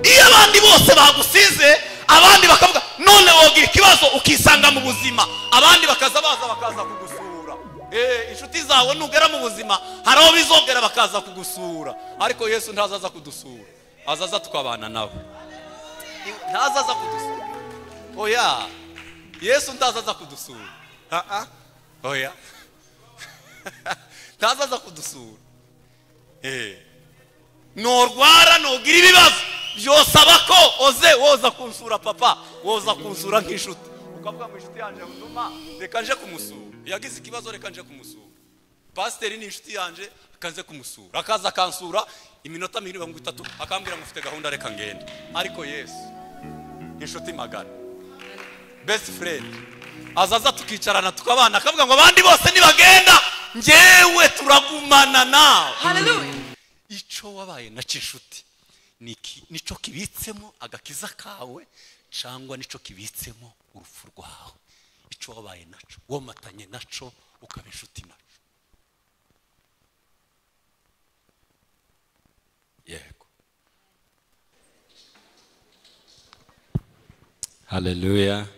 iyo abandi bose bagusize abandi bakavuga none wogira ikibazo ukisanga mu buzima abandi bakaza kugusura inshuti zawe nugera mu buzima hari aho bizongera bakaza kugusura ariko Yesu ntazaza kudusura azaza tukabana nawe ntazaza kudusura oya Yesu ntazaza kudusura oya ntazaza kudusura norwara nogira ibibazo byosaba ko woza kunsura papa woza kunsura nk'inshuti ukavuga ngo inshuti yanje nduma reka nje kumusura yagize ikibazo reka nje kumusura pasiteri ni inshuti yanje akaze kumusura akaza kansura iminota 30 akambwira mufite gahunda reka ngende ariko Yesu inshuti magana best friend azaza tukicarana tukabana akavuga ngo abandi bose nibagenda njewe turagumana nawe haleluya ico wabaye na cinshuti nico kibitsemo agakiza kawe cyangwa nico kibitsemo urupfu rwawe ico wabaye naco womatanye naco ukaba inshuti naco yego haleluya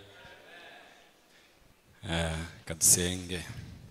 kadusenge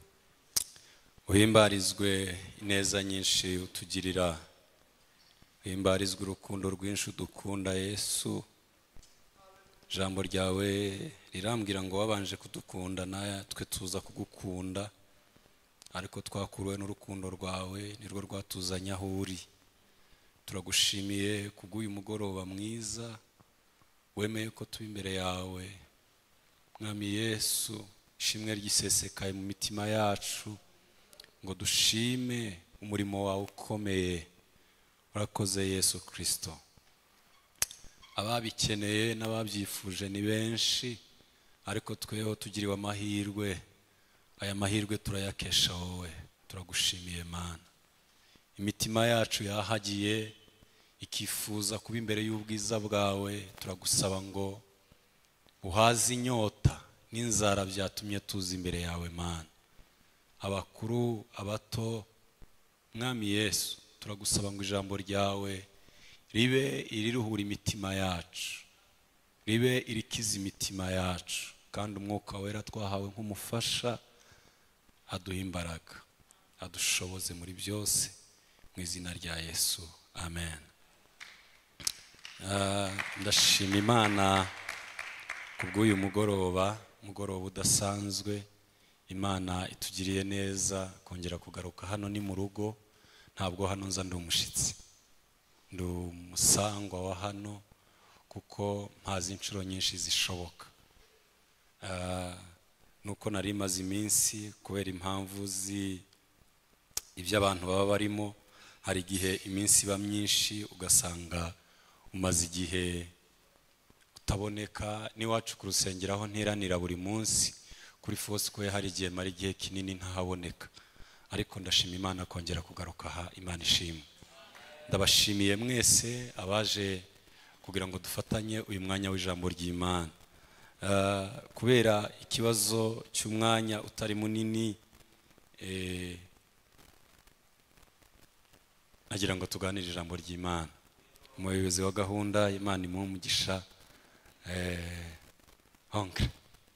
uhimbarizwe ineza nyinshi utugirira uhimbarizwe urukundo rwinshi dukunda Yesu jambo ryawe rirambwira ngo wabanje kudukunda natwe tuza kugukunda ariko twakuruwe n'urukundo rwawe nirwo rwatuzanya aho uri turagushimiye kubw'uyu mugoroba mwiza wemeye ko tuba imbere yawe mwami Yesu ishimwe ryisesekaye mu mitima yacu ngo dushime umurimo wawe ukomeye urakoze Yesu Kristo ababikeneye n'ababyifuje ni benshi ariko tweho tugiriwe amahirwe aya mahirwe turayakesha wowe turagushimiye Mana imitima yacu yahagiye ikifuza kuba imbere y'ubwiza bwawe turagusaba ngo uhaze inyota n'inzara byatumye tuza imbere yawe Mana abakuru abato mwami Yesu turagusaba ngo ijambo ryawe ribe iriruhura imitima yacu ribe irikiza imitima yacu kandi umwuka wera twahawe nk'umufasha aduha imbaraga adushoboze muri byose mu izina rya Yesu amen ndashima Imana kubw'uyu mugoroba udasanzwe Imana itugiriye neza kongera kugaruka hano ni mu rugo ntabwo hano nza ndi umushitsi ndi umusangwa wa hano kuko mpazi inshuro nyinshi zishoboka nuko nari maze iminsi kubera impamvu ibyo abantu baba barimo hari igihe iminsi iba myinshi ugasanga umaze igihe utaboneka n'iwacu ku rusengero aho nteranira buri munsi kuri Foursquare hari igihe mara igihe kinini ntahaboneka ariko ndashima Imana kongera kugaruka aha Imana ishimwe ndabashimiye mwese abaje kugira ngo dufatanye uyu mwanya w'ijambo ry'Imana kubera ikibazo cy'umwanya utari munini nagira ngo tuganire ijambo ry'Imana umuyobozi wa gahunda Imana imuhe umugisha Onkre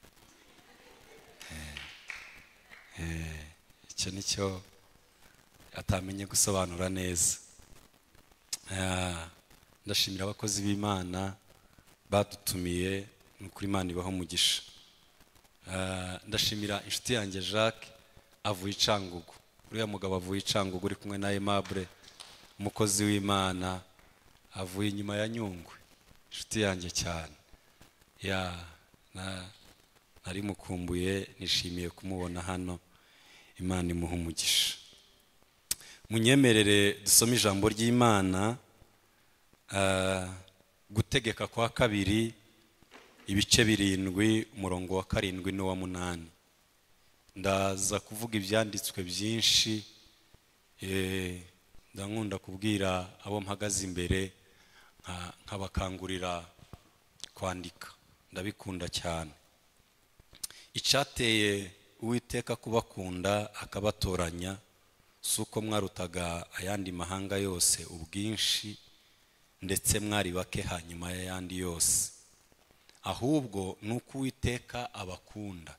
icyo nicyo atamenye gusobanura neza ndashimira abakozi b'Imana badutumiye n'ukuri Imana ibaho umugisha ndashimira inshuti yanjye Jacques avuye Icangugu uriya mugabo avuye Icangugu uri kumwe na Aimable umukozi w'Imana avuye inyuma ya Nyungwe inshuti yanjye cyane nari mukumbuye nishimiye kumubona hano Imana imuha umugisha munyemerere dusome ijambo ry'Imana gutegeka kwa kabiri ibice 7 umurongo wa 7 n'uwa 8 ndaza kuvuga ibyanditswe byinshi ndankunda kubwira abo mpagaze imbere nkabakangurira kwandika ndabikunda cyane icyateye Uwiteka kubakunda akabatoranya suko mwarutaga ayandi mahanga yose ubwinshi ndetse mwari bake hanyuma y'ayandi yose, ahubwo nuko Uwiteka abakunda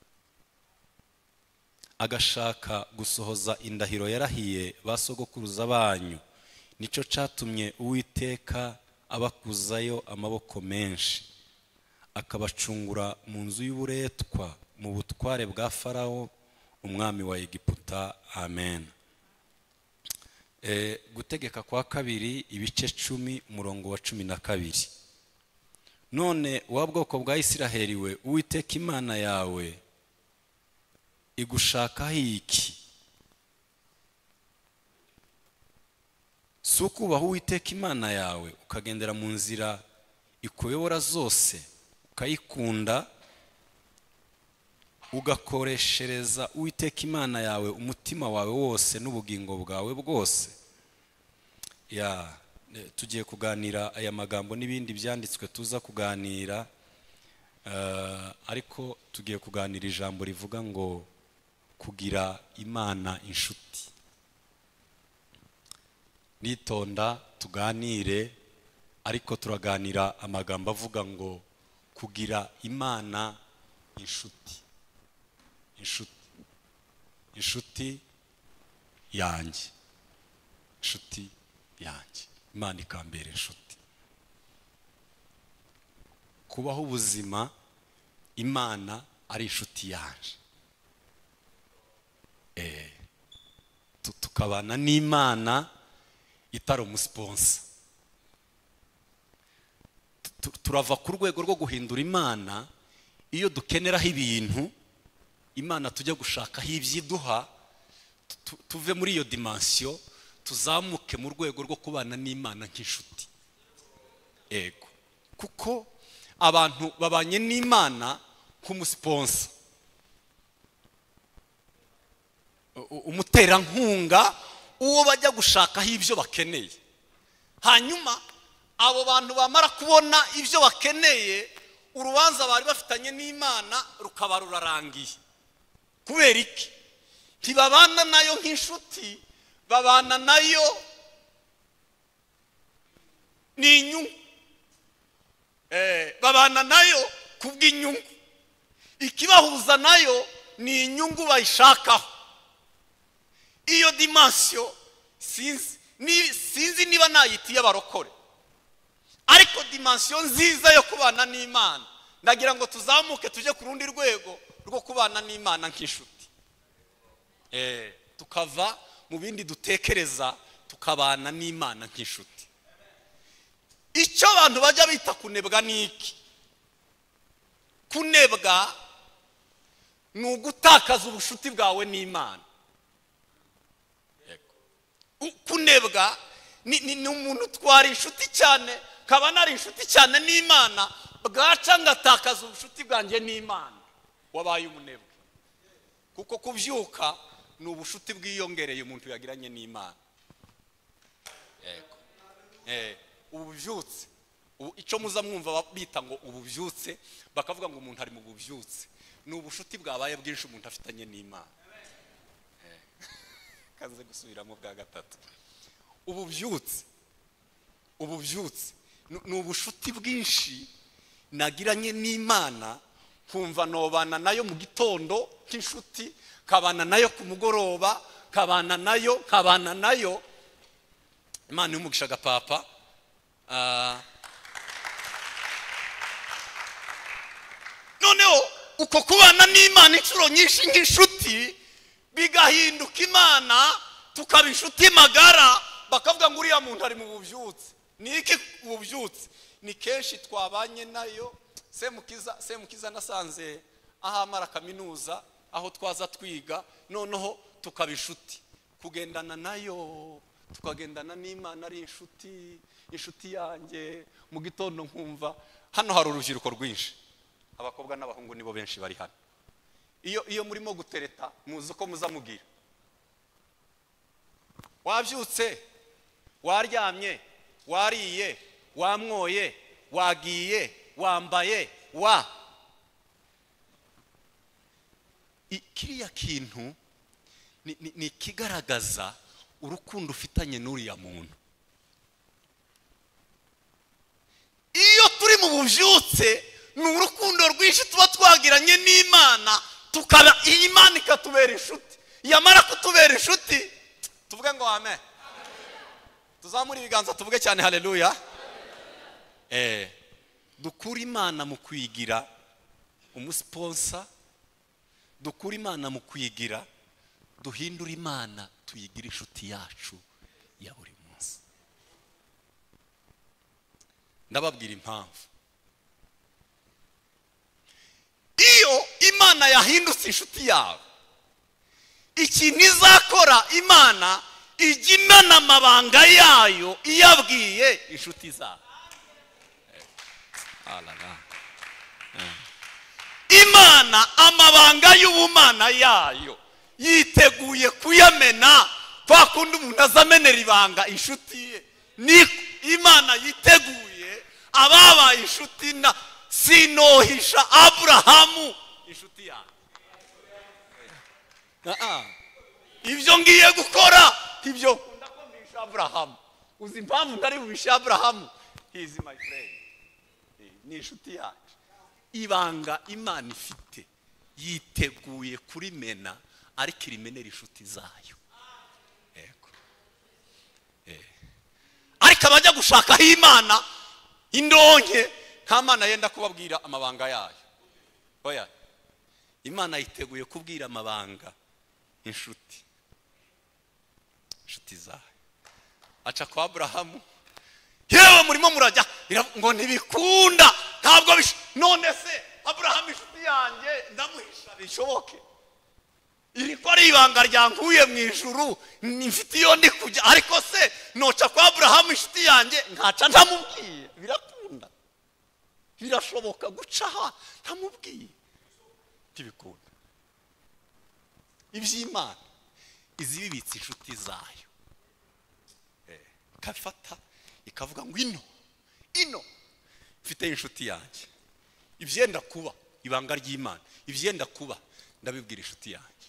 agashaka gusohoza indahiro yarahiye basogokuruza banyu. Nico catumye Uwiteka abakuzayo amaboko menshi, akabacungura mu nzu y'uburetwa mu butware bwa Farawo umwami wa Egiputa. Amen. Gutegeka kwa kabiri ibice 10 umurongo wa 12. None wa bwoko bwa Isiraheli we, Uwiteka Imana yawe igushakaho iki? Si ukubaha Uwiteka Imana yawe ukagendera mu nzira ikuyobora zose, ukayikunda, ugakoreshereza Uwiteka Imana yawe umutima wawe wose n'ubugingo bwawe bwose. Tugiye kuganira aya magambo n'ibindi byanditswe tuza kuganira, ariko tugiye kuganira ijambo rivuga ngo kugira Imana inshuti. Nitonda tuganire, ariko turaganira amagambo avuga ngo kugira Imana inshuti. Inshuti yanjye, inshuti yanjye, Imana ikambera inshuti. Kubaho ubuzima Imana ari inshuti yanje, tukabana n'Imana itari umusponsa. Turava ku rwego rwo guhindura Imana iyo dukeneraho ibintu, Imana tujya gushakaho ibyiduha, tuve muri iyo dimension tuzamuke mu rwego rwo kubana n'Imana nk'inshuti. Ego, kuko abantu babanye n'Imana nk'umusponsa, umuterankunga, uwo bajya gushakaho ibyo bakeneye. Hanyuma abo bantu bamara kubona ibyo bakeneye, urubanza bari bafitanye n'Imana rukaba rurarangiye. Kubera iki? Ntibabana nayo nk'inshuti, babana nayo n'inyungu. Babana nayo kubw'inyungu. Ikibahuza nayo ni inyungu bayishakaho. Iyo dimension sinzi niba nayitiye abarokore, ariko dimension nziza yo kubana n'Imana, ndagira ngo tuzamuke tujye ku rundi rwego rwo kubana n'Imana nk'inshuti. Tukava mu bindi dutekereza, tukabana n'Imana nk'inshuti. Icyo abantu bajya bita kunebwa ni iki? Kunebwa ni ugutakaza ubushuti bwawe n'Imana. Kunebwa ni umuntu twari inshuti cyane, kaba nari inshuti cyane n'Imana, bwaca ngatakaza ubushuti bwanjye n'Imana, wabaye umunebwe. Kuko kubyuka ni ubushuti bwiyongereye umuntu yagiranye n'Imana. Ububyutse, icyo muza mwumva bita ngo ububyutse, bakavuga ngo umuntu ari mu bubyutse, ni ubushuti bwabaye bwinshi umuntu afitanye n'Imana. Kanze gusubiramo bwa gatatu. Ububyutse ni ubushuti bwinshi nagiranye n'Imana, kumva nobana nayo mu gitondo nk'inshuti, kabana nayo ku mugoroba, kabana nayo. Imana y'umugisha gapapa. Noneho uko kubana n'Imana inshuro nyinshi nk'inshuti bigahinduka Imana, tukaba inshuti magara, bakavuga ngo uriya muntu ari mu bubyutse. Ni iki ububyutse? Ni kenshi twabanye nayo. Semukiza nasanze ahamara kaminuza, aho twaza twiga, noneho tukaba inshuti, kugendana nayo, tukagendana n'Imana ari inshuti yanjye. Mu gitondo nkumva hano hari urubyiruko rwinshi, abakobwa n'abahungu nibo benshi bari hano. Iyo murimo gutereta, muzi uko muzamugira. Wabyutse, waryamye, wariye, wamwoye, wagiye, wambaye, kiriya kintu ni kigaragaza urukundo ufitanye n'uriya muntu. ububyutse ni urukundo rwinshi tuba twagiranye n'Imana, tukaba Imana ikatubera inshuti. Yamara kutubera inshuti tuvuge ngo amen. Tuzamura ibiganza tuvuge cyane haleluya. Dukura Imana mu kwigira umusponsa, dukura Imana mu kwigira, duhindura Imana tuyigira inshuti yacu ya buri munsi. Ndababwira impamvu. Iyo Imana yahindutse inshuti yawe, ikintu izakora Imana ijya imena amabanga yayo iyabwiye inshuti zayo. Imana amabanga y'ubumana yayo yiteguye kuyamena kwa kundi umuntu azamenera ibanga inshuti ye. Ni Imana yiteguye ababaye inshuti na sinohisha Aburahamu inshuti yanjye. Ibyo ngiye gukora ibyo ndakomisha Aburahamu. Uzi impamvu ndari bubisha Aburahamu? He is my friend. Ni inshuti yacu. Ibanga Imana ifite yiteguye kurimena, ariko irimenera inshuti zayo. Yego. Ariko abajya gushakaho Imana indonke, nta Mana yenda kubabwira amabanga yayo. Oya, Imana yiteguye kubwira amabanga inshuti zayo. Aca kwa Aburahamu, yewe murimo murajya ngo ntibikunda, ntabwo none se Aburahamu inshuti yanjye ndamuhisha bishoboke? Iri ko ari ibanga ryankuye mu ijuru, mfite iyo ndi kujya, ariko se noca kwa Aburahamu inshuti yanjye nkaca ntamubwiye? Birakunda, birashoboka guca aha ntamubwiye? Ntibikunda. Iby'Imana izi bibitse inshuti zayo, ikafata ikavuga ngo ino mfite inshuti yanjye, ibyenda kuba ibanga ry'Imana, ibyenda kuba ndabibwira inshuti yanjye.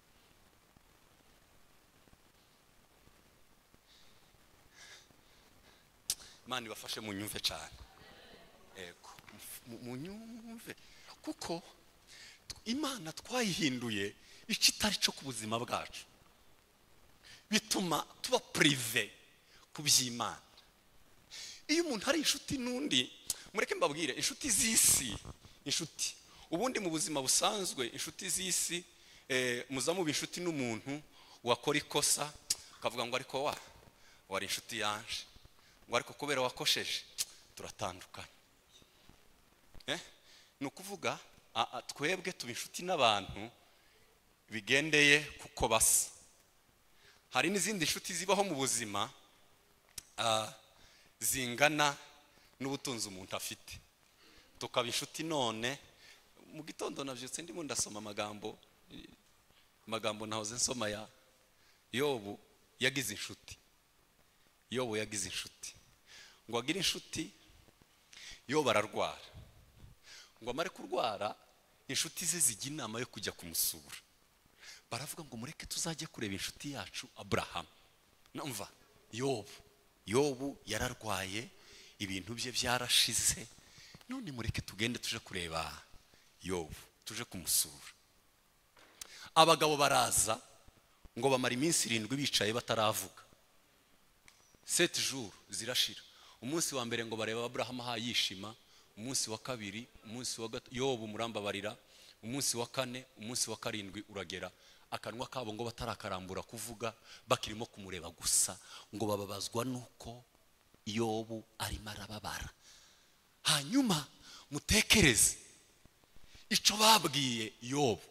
Imana ibafashe mu nyumve cyane. Yego, mu nyumve, kuko Imana twayihinduye ikitari cyo ku buzima bwacu, bituma tuba prive ku by'Imana. Iyo umuntu ari inshuti n'undi, mureke mbabwire, inshuti z'isi, inshuti ubundi mu buzima busanzwe, inshuti z'isi muza muba inshuti n'umuntu wakora ikosa ukavuga ngo ariko wari inshuti yanje, ngo ariko kubera wakosheje turatandukana. Ni ukuvuga twebwe tuba inshuti n'abantu bigendeye kuko basa. Hari n'izindi nshuti zibaho mu buzima zingana n'ubutunzi umuntu afite, tukaba inshuti. None mu gitondo nabyutse ndimo ndasoma amagambo nahoze nsoma ya Yobu. Yagize inshuti, Yobu yagize inshuti. Ngo agire inshuti, Yobu ararwara. Ngo amare kurwara, inshuti ze zijya inama yo kujya kumusura. Baravuga ngo mureke tuzajye kureba inshuti yacu Aburahamu. Numva Yobu yararwaye, ibintu bye byarashize, none mureke tugende tuje kureba Yobu, tuje kumusura. Abagabo baraza ngo bamara iminsi 7 bicaye bataravuga. 7 jours zirashira. Umunsi wa mbere ngo bareba Aburahamu yishima, umunsi wa kabiri, umunsi wa gatatu Yobu murambabarira, umunsi wa kane, umunsi wa 7 uragera, akanwa kabo ngo batarakarambura kuvuga, bakirimo kumureba gusa, ngo bababazwa nuko Yobu arimo arababara. Hanyuma mutekereze icyo babwiye Yobu.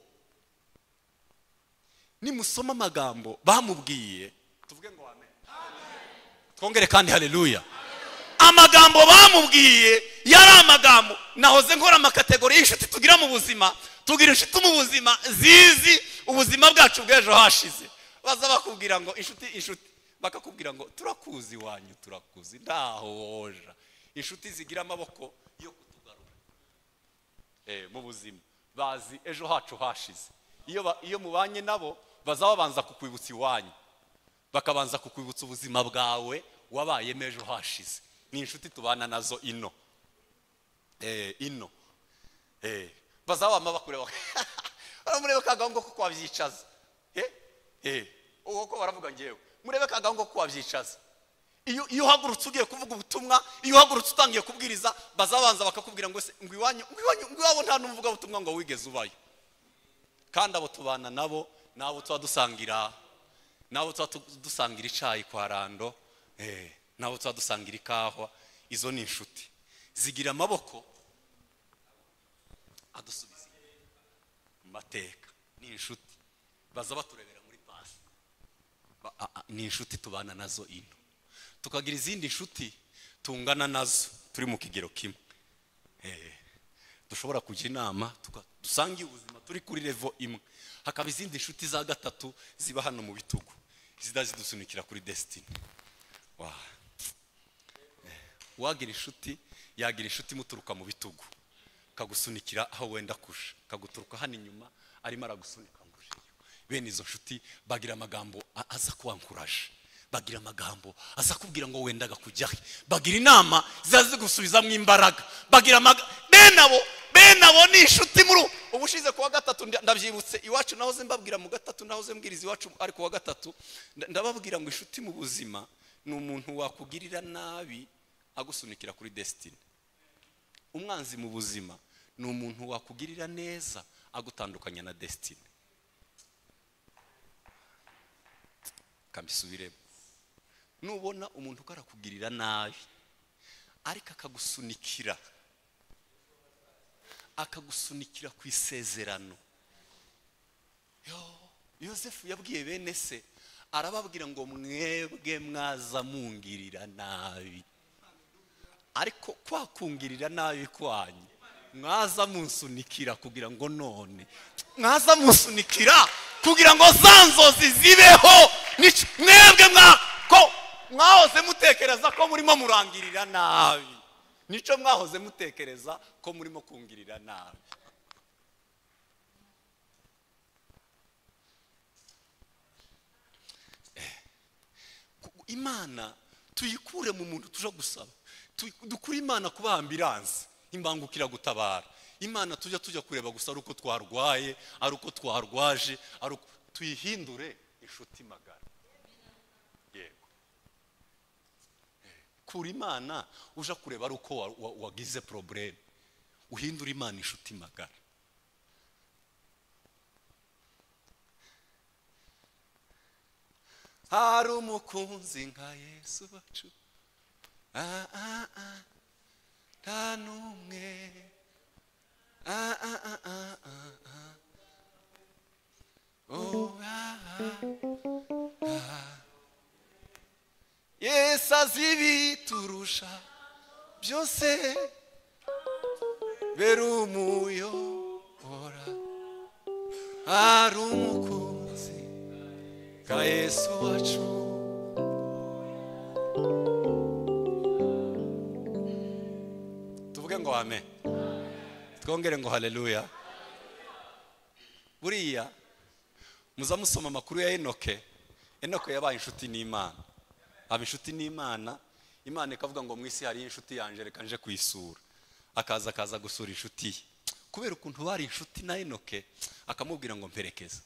Nimusoma amagambo bamubwiye, tuvuge ngo amen. Twongere kandi haleluya. Amagambo bamubwiye yari amagambo, nahoze nkora amakategori y'inshuti tugira mu buzima. Tugira inshuti mu buzima zizi ubuzima bwacu bw'ejo hashize. Baza bakubwira ngo inshuti, bakakubwira ngo turakuzi wanyu, turakuzi ndaho hoja. Inshuti zigira amaboko yo kutugarura mu buzima, bazi ejo hacu hashize. Iyo mubanye nabo bazabanza kukwibutsa iwanyu, bakabanza kukwibutsa ubuzima bwawe wabaye ejo hashize. Ni inshuti tubana nazo ino. ino bazabama bakureba baramureba kagahungu ko kwabyicaza uko baravuga ngewe murebe kagahungu ko kwabyicaza iyo uhagurutse ugiye kuvuga ubutumwa iyo uhagurutse utangiye kubwiriza bazabanza bakakubwira ngo se ngo iwabo nta n'umuvuga ubutumwa ngo wigeze ubayo kandi abo tubana nabo tuba dusangira icayi kwa Rando nabo tuba dusangira ikahwa izo ni inshuti zigira amaboko adusubiza mu mateka ni inshuti baza baturebera muri pasi ni inshuti tubana nazo ino tukagira izindi inshuti tungana nazo turi mu kigero kimwe dushobora kujya inama dusangiye ubuzima turi kuri level imwe hakaba izindi inshuti za gatatu ziba hano mu bitugu zidazidusunikira kuri destiny wagira inshuti yagira inshuti muturuka mu bitugu kagusunikira aho wenda kusha kaguturuka hano inyuma arimo aragusunika nguje bene izo nshuti bagira amagambo aza kuwankuraje bagira amagambo aza kubwira ngo wendaga kujya bagira inama zazi gusubizamo imbaraga bagira bene abo ni inshuti muri ubushize kuwa gatatu ndabyibutse iwacu nahoze mbabwira mu gatatu nahoze mbwiriza iwacu ari kuwa gatatu ndababwira ngo inshuti mu buzima ni umuntu wakugirira nabi agusunikira kuri destiny umwanzi mu buzima ni umuntu wakugirira neza agutandukanya na destiny kambisubiremo nubona umuntu karakugirira nabi ariko akagusunikira ku isezerano Yosefu yabwiye bene se arababwira ngo mwebwe mwaza mungirira nabi ariko kwakungirira nabi kwanyu mwaza munsunikira kugira ngo none mwaza munsunikira kugira ngo zanzozi zibeho mwebwe mwahoze mutekereza ko murimo murangirira nabi nico mwahoze mutekereza ko murimo kungirira nabi Imana tuyikure mu muntu tuja gusaba dukure Imana kuba ambilanse imbangukira gutabara Imana tujya kureba gusa ari uko twarwaye ari uko twarwaje ari uko tuyihindure inshuti magara yego kuri Imana uja kureba ari uko wagize problem uhindura Imana inshuti magara hari umukunzi nka Yesu bacu nta n'umwe Yesu azi ibiturusha byose bera umuyobora hari umukunzi nka Yesu wacu tuvuge ngo amen twongere ngo haleluya buriya muza musoma amakuru ya Enoke yabaye inshuti n'Imana aba inshuti n'Imana Imana ikavuga ngo mwisi hari inshuti yanje reka nje kuyisura akaza gusura inshuti kubera ukuntu bari inshuti na Enoke akamubwira ngo mperekeze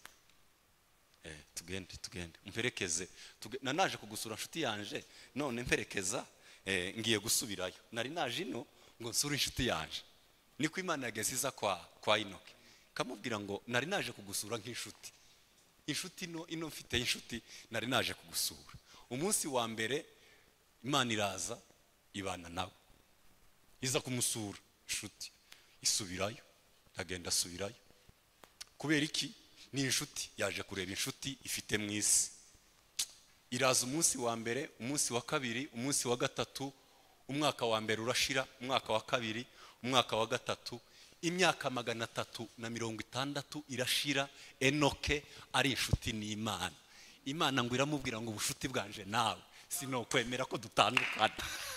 tugende mperekeze naje kugusura inshuti yanje none mperekeza ngiye gusubirayo nari naje ino ngo nsure inshuti yanje niko Imana yageze kwa Enoke kamubwira ngo nari naje kugusura nk'inshuti inshuti ino mfite inshuti nari naje kugusura umunsi wa mbere Imana iraza ibana nawe iza kumusura inshuti isubirayo agenda asubirayo kubera iki ni inshuti yaje kureba inshuti ifite mu isi iraza umunsi wa mbere umunsi wa kabiri umunsi wa gatatu umwaka wa mbere urashira umwaka wa kabiri umwaka wa gatatu imyaka 360 irashira Enoke ari inshuti n'Imana Imana ngo iramubwira ngo ubushuti bwanje nawe sino kwemera ko dutandukana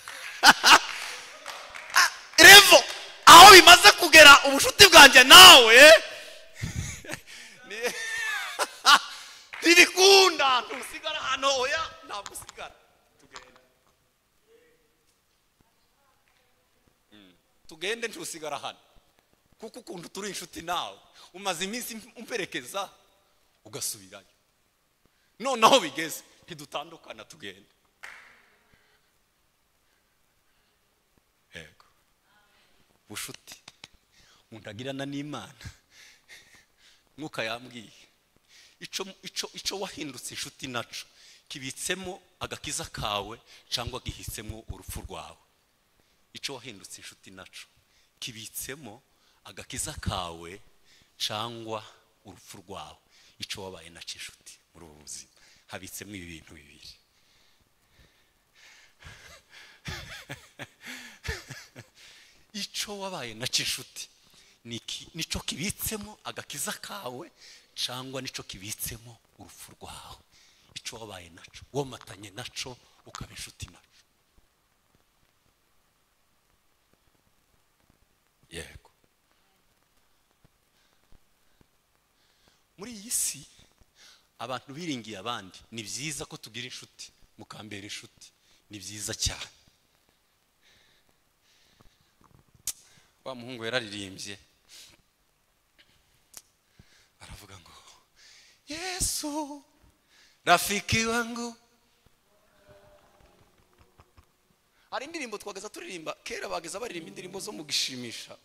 revo aho bimaze kugera ubushuti bwanje nawe ntibikunda ntusigara hano oya ntabwo usigara tugenda tugende ntusigara hano kuko ukuntu turi inshuti nawe umaze iminsi umperekeza ugasubirayo noneho bigeze ntidutandukana tugende. Yego bushuti umuntu agirana n'Imana mwuka yambwiye ico wahindutse inshuti naco kibitsemo agakiza kawe cyangwa gihitsemo urupfu rwawe. Ico wahindutse inshuti naco kibitsemo agakiza kawe cyangwa urupfu rwawe. Ico wabaye naco inshuti muri ubu buzima habitsemo ibi bintu bibiri. Ico wabaye naco inshuti nico kibitsemo agakiza kawe cyangwa nico kibitsemo urupfu rwawe. Ico wabaye naco womatanye naco ukaba inshuti naco. Yego muri iyi si abantu biringiye abandi ni byiza ko tugira inshuti mukambera inshuti ni byiza cyane. Wa muhungu yararirimbye aravuga ngo Yesu rafiki wangu. Hari indirimbo twageza turirimba kera bageza baririmba indirimbo zo mugishimisha.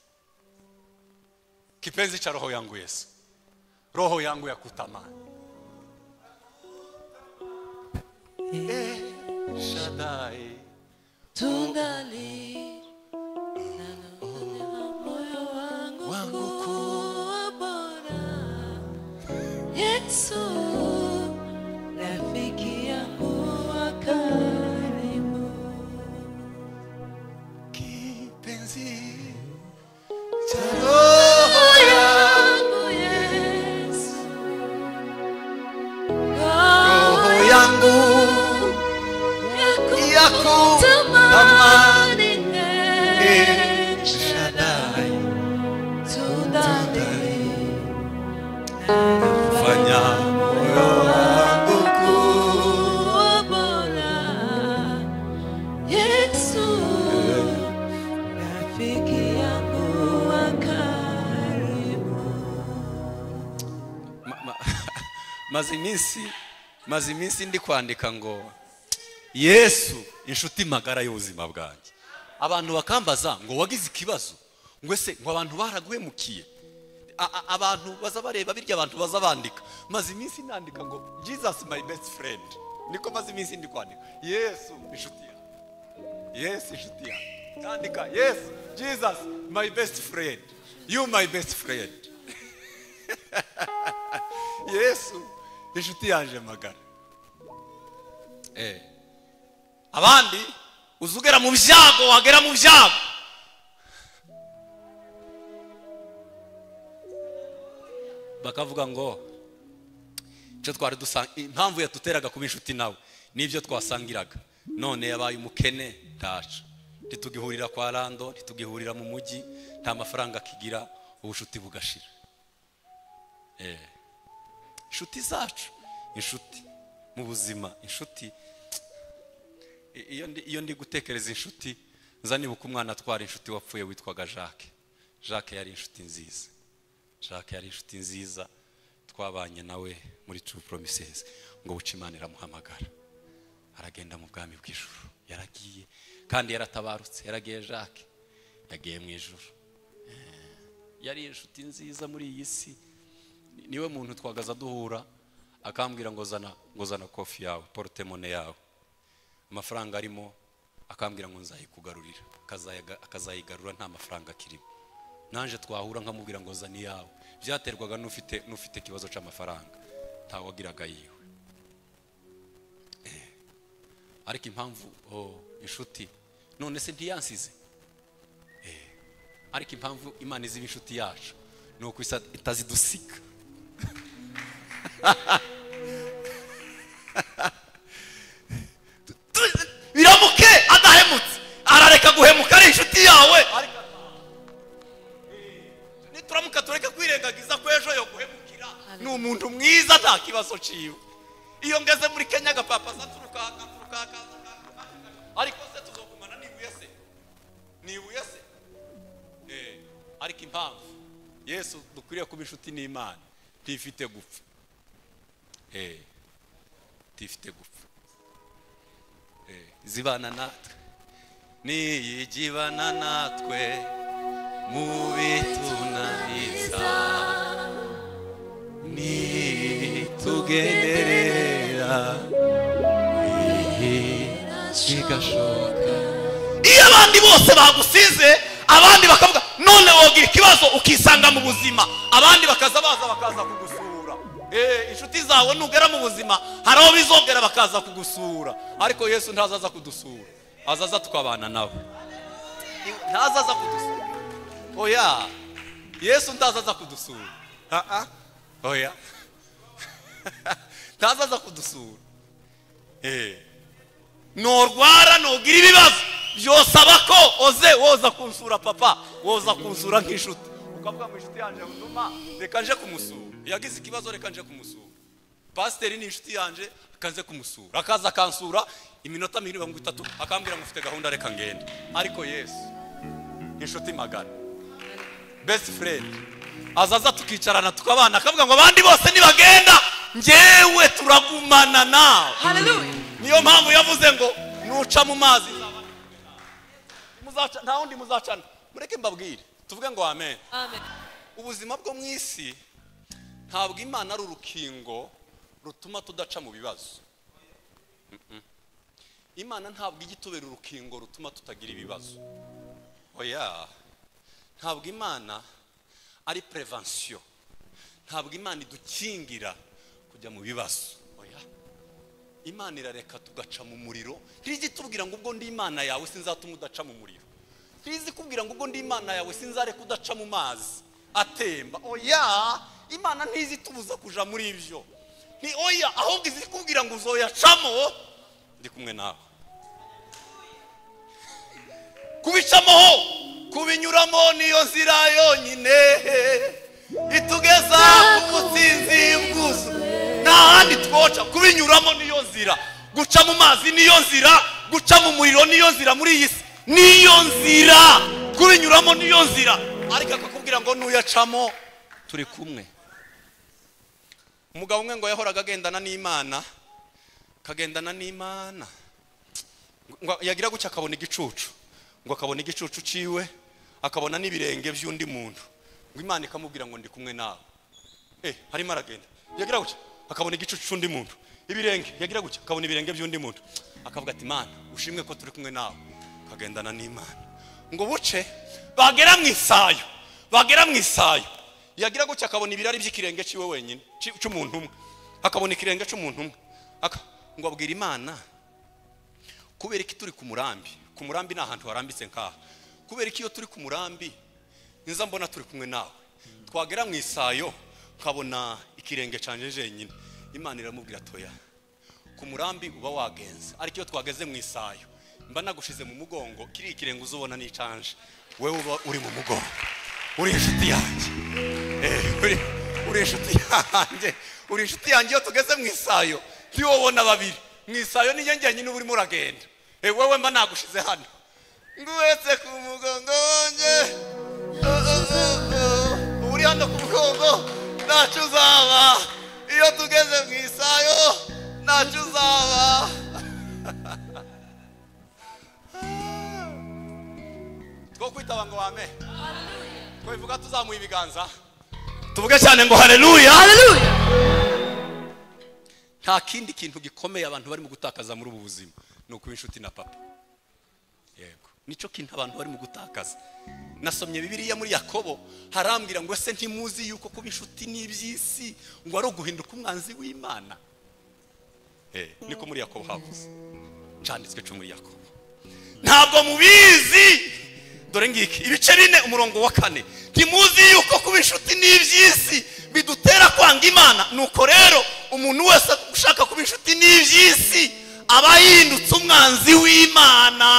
Kipenzi cha roho yangu Yesu, roho yangu ya kutamani. Shaddai tungali moyo wangu kuwa bora. Yesu rafiki yangu wa karibu. kipenzi cha roho yangu Yesu, roho yangu ya kutamani. Shaddai tungali fanya moyo wangu kuwa bora. Yesu rafiki yangu wa karibu. maze iminsi ndi kwandika ngo Yesu inshuti magara y'ubuzima bwanjye. Abantu bakambaza ngo wagize ikibazo ngo ese ngo abantu baraguhemukiye. Abantu baza bareba birya abantu baza bandika. Maze iminsi nandika ngo Jesus my best friend. Niko maze iminsi ndi kwandika Yesu inshuti yanjye. Yesu inshuti yanjye. Nandika Yesu Jesus my best friend. You my best friend. Yesu inshuti yanjye magara. Abandi uzugera mu byago wagera mu byago bakavuga ngo cyo twari dusanga impamvu yatuteraga kuba inshuti nawe nibyo twasangiraga none yabaye umukene ndaca ntitugihurira kwa Rando ntitugihurira mu mujyi nta mafaranga akigira ubushuti bugashira. Inshuti zacu inshuti mu buzima inshuti iyo ndi gutekereza inshuti nzanibuka umwana atwara inshuti wapfuye witwaga Jacques yari inshuti nziza. Jacques yari inshuti nziza twabanye nawe muri True Promises ngo buca Imana iramuhamagara aragenda mu bwami bw'ijuru. Yaragiye kandi yaratabarutse. Yaragiye Jacques yagiye mu ijuru. Yari inshuti nziza muri iyi si. Niwe muntu twagaza duhura akambwira ngo zana kofi yawe portemone yawe amafaranga arimo akambwira ngo nzayikugarurira akazayigarura nta mafaranga kirimo. Nanje twahura nkamubwira ngo zani yawe. Byaterwaga n'ufite ikibazo cy'amafaranga ntawagiraga yiwe. Ariko impamvu inshuti none se ntiyansize. Ariko impamvu Imana izi inshuti yacu nuko itazidusika. Biramuke adahemutse arareka guhemuka ari inshuti yawe. Nituramuka tureke kwirengagiza ko ejo yo guhemukira ni umuntu mwiza nta kibazo ciwe. Iyo ngeze muri Kenya gapapa zaturuka ariko se tuzogumana nibuye se ariko impamvu Yesu dukwiriye kuba inshuti n'Imana ntifite gupfa. Ntifite gupfa. Zibana natwe niyigibana natwe mu bitunaniza nitugenderera bigashoka. Iyo abandi bose bagusize, abandi bakavuga none wogira ikibazo ukisanga mu buzima, abandi bakaza kugusura. Inshuti zawe nugera mu buzima hari aho bizongera bakaza kugusura, ariko Yesu ntazaza kudusura, azaza tukabana nawe. Ntazaza kudusura. Oya, Yesu ntazaza kudusura. Oya. Ntazaza kudusura. Norwara nogira ibibazo byosaba ko woza kunsura papa, woza kunsura nk'inshuti. Ukavuga mu inshuti yanje nduma reka nje kumusura. Yagize ikibazo reka nje kumusura. Pasiteri ni inshuti yanje akaze kumusura. Akaza akansura iminota 30 akambwira ngo ufite gahunda reka ngende. Ariko Yesu inshuti magana, best friend, azaza tukicarana tukabana akavuga ngo abandi bose nibagenda njyewe turagumana nawe. Hallelujah. Niyo mpamvu yavuze ngo nuca mu mazi muzaca nta wundi muzacana. Mureke mbabwire tuvuge ngo amen. Amen. Ubuzima bwo mu isi ntabwo Imana ari urukingo rutuma tudaca mu bibazo. Imana ntabwo igitubera urukingo rutuma tutagira ibibazo. Oya, ntabwo Imana ari prevention. Ntabwo Imana idukingira kujya mu bibazo. Oya, Imana irareka tugaca mu muriro. Ntizi tubwira ngo ubwo ndi Imana yawe sinzatuma udaca mu muriro. Ntizi kubwira ngo ubwo ndi Imana yawe sinzareka udaca mu mazi atemba. Oya, Imana ntizi tubuza kuja muri ibyo. Ni oya, ahubwo izi kubwira ngo uzoyacamo ndi kumwe nawe. Kubicamo, kubinyuramo niyo nzira yonyine itugeza ku mutsinzi bwuzu. Nahandi twoca, kubinyuramo niyo nzira. Guca mu mazi niyo nzira, guca mu muriro niyo nzira muri iyi si. Niyo nzira, kubinyuramo niyo nzira. Ariko akakubwira ngo nuyacamo turi kumwe. Umugabo umwe ngo yahoraga agendana n'Imana, kagendana n'Imana. Ngo yagira gucya akabona igicucu. Ngo akabona igicucu ciwe, akabona n'ibirenge by'undi muntu. Ngo Imana ikamubwira ngo ndi kumwe nawe. Harimo aragenda. Yagira gucya akabona igicucu cy'undi muntu. Ibirenge yagira gucya akabona ibirenge by'undi muntu. Akavuga ati Imana ushimwe ko turi kumwe nawe. Kagendana n'Imana. Ngo buce bagera mu isayo. Bagera mu isayo. Yagira gucya akabona ibirari by'ikirenge ciwe wenyine, cy'umuntu umwe. Akabona ikirenge cy'umuntu umwe. Ngo abwira Imana kubera iki turi ku murambi. Ku murambi ni ahantu harambitse nkaha. Kubera iki iyo turi ku murambi nza mbona turi kumwe nawe. Twagera mu isayo nkabona ikirenge canje jenyine. Imana iramubwira toya. Ku murambi uba wagenze. Ariko iyo twageze mu isayo mba nagushize mu mugongo, kiri ikirenge uzobona ni canje. Wewe uba uri mu mugongo. Uri inshuti yanjye. Uri inshuti yanjye. Uri inshuti yanjye iyo tugeze mu isayo. Ntiwobona babiri. Mu isayo ni njye nyine urimo uragenda. Wewe mba nagushize hano. Nguwetse ku mugongo wanje. Uri hano ku mugongo. Ntacyo uzaba. Iyo tugeze mu isayo ntacyo uzaba. Two kwitaba ngo amen. Hallelujah. Ko ivuga tuzamuye ibiganza. Tuvuge cyane ngo haleluya. Haleluya. Nta kindi kintu gikomeye abantu bari mu gutakaza muri ubu buzima no kuba inshuti na papa. Yego. Nico kintu abantu bari mu gutakaza. Nasomye Bibiliya muri Yakobo harambwira ngo ese ntimuzi yuko kuba inshuti n'ibyisi ngo ari uguhinduka umwanzi w'Imana. Niko muri Yakobo havuze. Cyanditswe cyo muri Yakobo. Ntabwo mubizi. Dore ngiki ibice 4 umurongo wa 4. Ntimuzi yuko kuba inshuti n'ibyisi bidutera kwanga Imana. Nuko rero umuntu wese ushaka kuba inshuti n'ibyisi aba yindutse umwanzi w'Imana.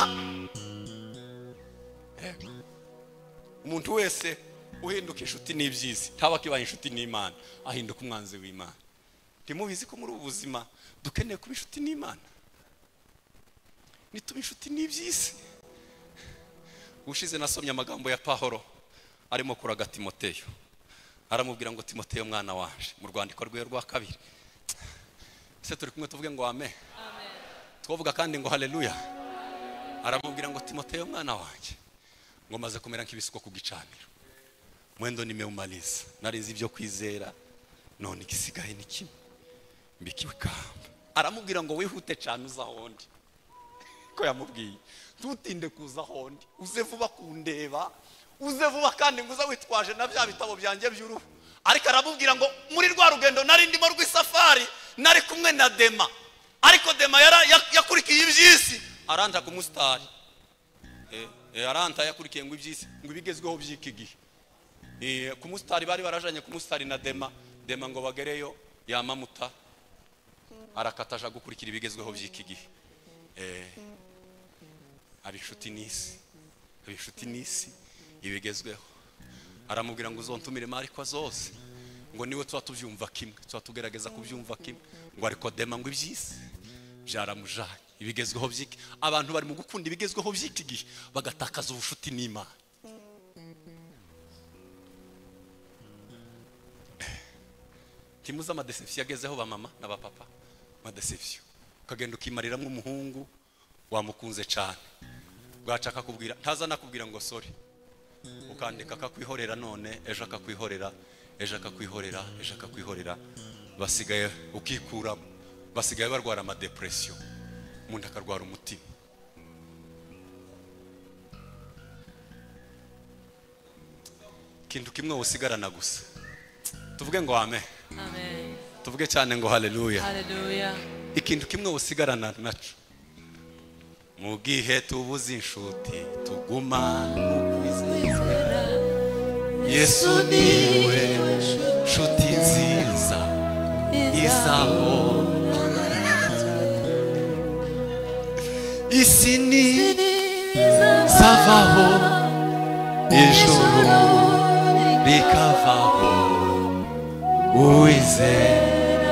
Umuntu wese uhinduka inshuti n'ibyisi ntaba kibaye inshuti n'Imana, ahinduka umwanzi w'Imana. Ntimubizi ko muri ubu buzima dukeneye kuba inshuti n'Imana. Nituba inshuti n'ibyisi. Ushize nasomye amagambo ya Pahoro arimo kuraga Timoteyo, aramubwira ngo Timoteyo mwana wanje, mu rwandiko rwe rwa kabiri. Se turi kumwe tuvuge ngo amen. Twovuga kandi ngo haleluya. Aramubwira ngo Timoteyo mwana wanje, ngo maze kumera nk'ibisuko ku gicaniro, mwendo nimeumaliza, narinzi ibyo kwizera, none igisigaye ni kimwe, mbikiwe kamba. Aramubwira ngo wihute cyane uza hondi, ko yamubwiye tutinde kuza hondi, uze vuba kundeba, uze vuba kandi nguza witwaje na bya bitabo byanjye by'uruhu. Ariko aramubwira ngo muri rwa rugendo nari ndimo rw'isafari, nari kumwe na Dema, ariko Dema yakurikiye iby'isi, aranta ku mustari. Aranta yakurikiye ngo iby'isi, ngo ibigezweho by'iki gihe. Ku mustari bari barajanye ku mustari na Dema ngo bagereyo yamamuta, arakataja gukurikira ibigezweho by'iki gihe. Abishuti nisi ibigezweho. Aramubwira ngo uzontumire mariko zose, ngo niwe tuba tubyumva kimwe, tuba tugerageza kubyumva kimwe, ngo ariko Dema ngo iby'isi byaramujanye, ibigezweho by'iki. Abantu bari mu gukunda ibigezweho by'iki gihe bagatakaza ubushuti n'Imana. Timuza amadeception yagezeho ba mama na ba papa, amadeception ukagenda ukimariramo umuhungu wamukunze cyane, bwacaka kubwira ntaza nakubwira ngo sorry, ukandika akakwihorera, none ejo akakwihorera, ejo akakwihorera, ejo akakwihorera, basigaye ukikuramo, basigaye barwara ama depression, umuntu akarwara umutima. Kintu kimwe usigarana gusa, tuvuge ngo amen. Amen. Tuvuge cyane ngo haleluya. Hallelujah. Ikintu kimwe usigarana naco, mu gihe tubuze inshuti tuguma ukwizera, Yesu niwe nshuti nziza izaho, isi ni zavaho, ijuru rikavaho, uwizera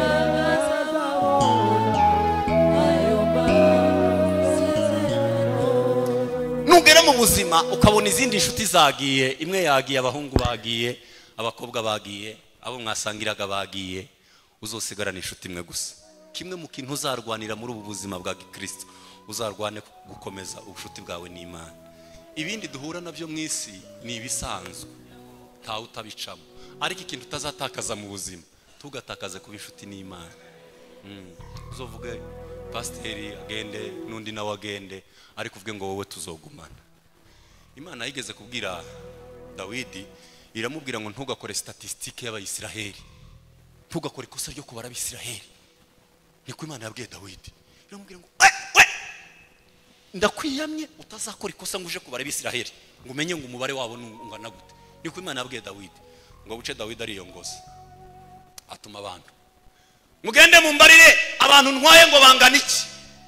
nugera mu buzima ukabona izindi nshuti zagiye, imwe yagiye, abahungu bagiye, abakobwa bagiye, abo mwasangiraga bagiye, uzosigarana inshuti imwe gusa. Kimwe mu kintu uzarwanira muri ubu buzima bwa Kristo, uzarwane gukomeza ubushuti bwawe n'Imana. Ibindi duhura nabyo mu isi ni ibisanzwe, ntawe utabicamo, ariko ikintu utazatakaza mu buzima, tugatakaze kuba inshuti n'Imana. Uzovuge pasiteri agende n'undi nawe agende, ariko uvuge ngo wowe tuzogumana. Imana yigeze kubwira Dawidi, iramubwira ngo ntugakore statistique y'Abayisiraheli, ntugakore ikosa ryo kubara Abisiraheli. Niko Imana yabwiye Dawidi, iramubwira ngo ndakwiyamye utazakora ikosa ngo uje kubara Abisiraheli, ngo umenye ngo umubare wabo ungana gute. Niko Imana yabwiye Dawidi, ngo buce Dawidi ariyongoza, atuma abantu mugende mumbarire abantu ntwaye ngo bangana iki.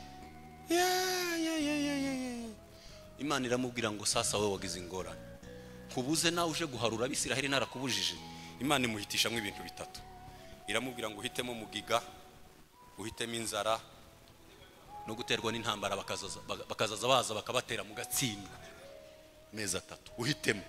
Imana iramubwira ngo sasa wowe wagize ingorane, kubuze nawe uje guharura Abisiraheli narakubujije. Imana imuhitishamwe ibintu bitatu, iramubwira ngo uhitemo mugiga, uhitemo inzara, no guterwa n'intambara, bakazaza baza bakabatera mu gatsindwa mezi atatu, uhitemo.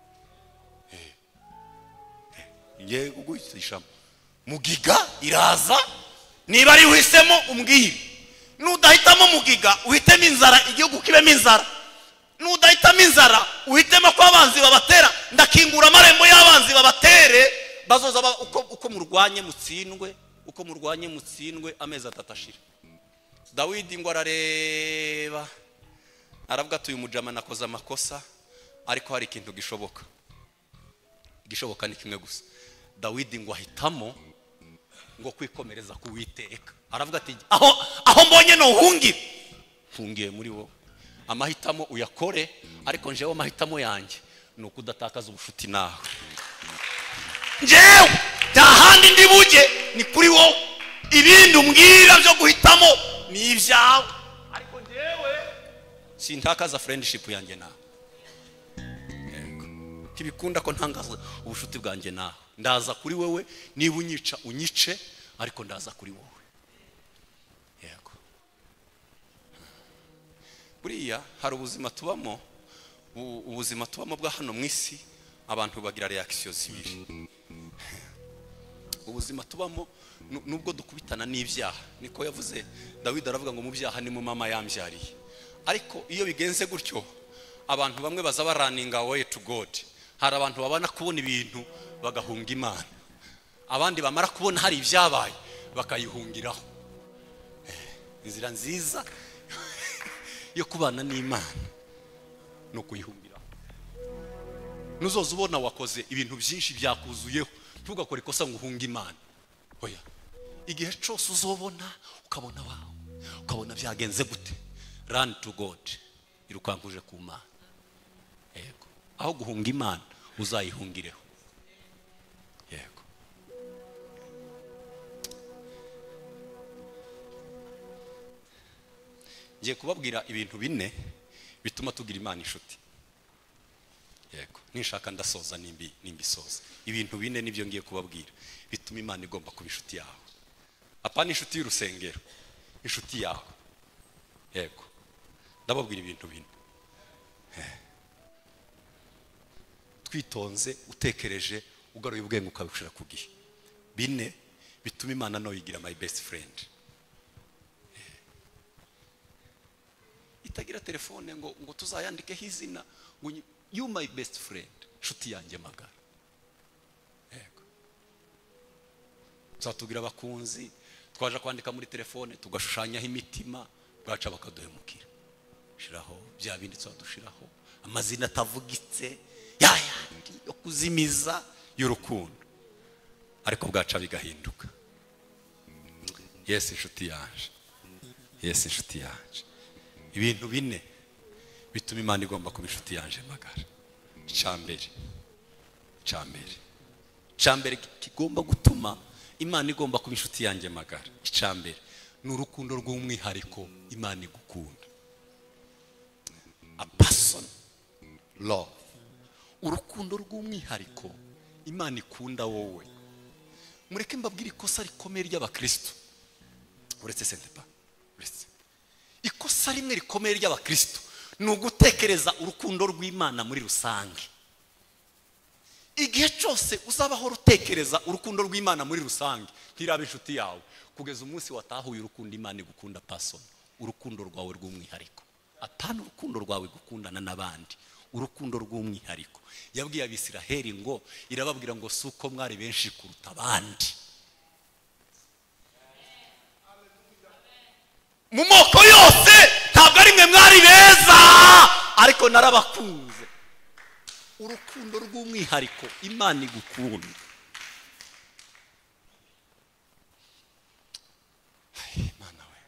Ngiye kuguhitishamo mugiga iraza, niba ari uhisemo umbwire. Nudahitamo mugiga uhitemo inzara, igihugu kibemo inzara. Nudahitamo inzara uhitemo ko abanzi babatera, ndakingura amarembo y'abanzi babatere, bazoza uko murwanye mutsindwe, uko murwanye mutsindwe. Amezi atatu ashira, Dawidi ngo arareba, aravuga ati uyu mujama nakoze amakosa, ariko hari ikintu gishoboka. Gishoboka ni kimwe gusa. Dawidi ngo ahitamo ngo kwikomereza ku Uwiteka, aravuga ati aho mbonye no hungiye muri wowe. Amahitamo uyakore, ariko njewe amahitamo yanjye ni ukudatakaza ubushuti nawe. Njewe tahandi ndi buje ni kuri wowe, ibindi umbwira byo guhitamo ni ibyawe, ariko njewe sintakaza friendship yanjye nawe. Kibikunda ko ntangaza ubushuti bwanjye nawe, ndaza kuri wewe, niba unyica unyice, ariko ndaza kuri wowe. Yego, buriya hari ubuzima tubamo, ubuzima tubamo bwa hano mu isi, abantu bagira reaction zibiri. Ubuzima tubamo nubwo dukubitana n'ibyaha, niko yavuze Dawidi, aravuga ngo mu byaha ni mu mama yambyariye. Ariko iyo bigenze gutyo, abantu bamwe baza baraninga way to God. Hari abantu babana kubona ibintu bagahunga Imana, abandi bamara kubona hari ibyabaye bakayihungiraho. Inzira nziza yo kubana n'Imana no kuyihungiraho. Nuzoza ubona wakoze ibintu byinshi byakuzuyeho, ntugakore ikosa ngo uhunge Imana. Oya, igihe cyose uzobona ukabona wawe, ukabona byagenze gute, run to God, irukankuje ku Mana. Yego, aho guhunga Imana uzayihungireho. Yego. Ngiye kubabwira ibintu bine bituma tugira Imana inshuti. Yego, nishaka ndasoza nimbisoza. Ibintu bine nibyo ngiye kubabwira bituma Imana igomba kuba inshuti yawe. Apana inshuti y'urusengero, inshuti yawe. Yego, ndababwira ibintu bine. Twitonze, utekereje, ugaruye ubwenge ukabishira ku gihe. Bine bituma Imana no yigira my best friend. Itagira telefone ngo tuzayandikeho izina ngo you my best friend, nshuti yanjye magara. Yego, uzatugira abakunzi, twaje kwandika muri telefone tugashushanyaho imitima, bwaca bakaduhemukira. Shiraho bya bindi twadushiraho amazina atavugitse yayandi yo kuzimiza y'urukundo, ariko bwaca bigahinduka. Yes, inshuti yanje. Yes, inshuti yanje. Ibintu bine bituma Imana igomba kuba inshuti yanje magara. Icyambere kigomba gutuma Imana igomba kuba inshuti yanjye magara, icyambere ni urukundo rw'umwihariko Imana igukunda. A person love, urukundo rw'umwihariko Imana ikunda wowe. Mureke mbabwire ikosa rikomeye ry'abakristo, uretse sentepa, uretse ikosa rimwe rikomeye ry'abakristo ni ugutekereza urukundo rw'Imana muri rusange. Igihe cyose uzabaho utekereza urukundo rw'Imana muri rusange, ntirabe inshuti yawe kugeza umunsi watahuye urukundo Imana igukunda person, urukundo rwawe rw'umwihariko. Apana urukundo rwawe gukundana n'abandi, urukundo rw'umwihariko. Yabwiye Abisiraheli ngo, irababwira ngo suko mwari benshi kuruta abandi mu moko yose, ntabwo ari mwe mwari beza, ariko narabakunze. Urukundo rw'umwihariko Imana igukunda. Imana we,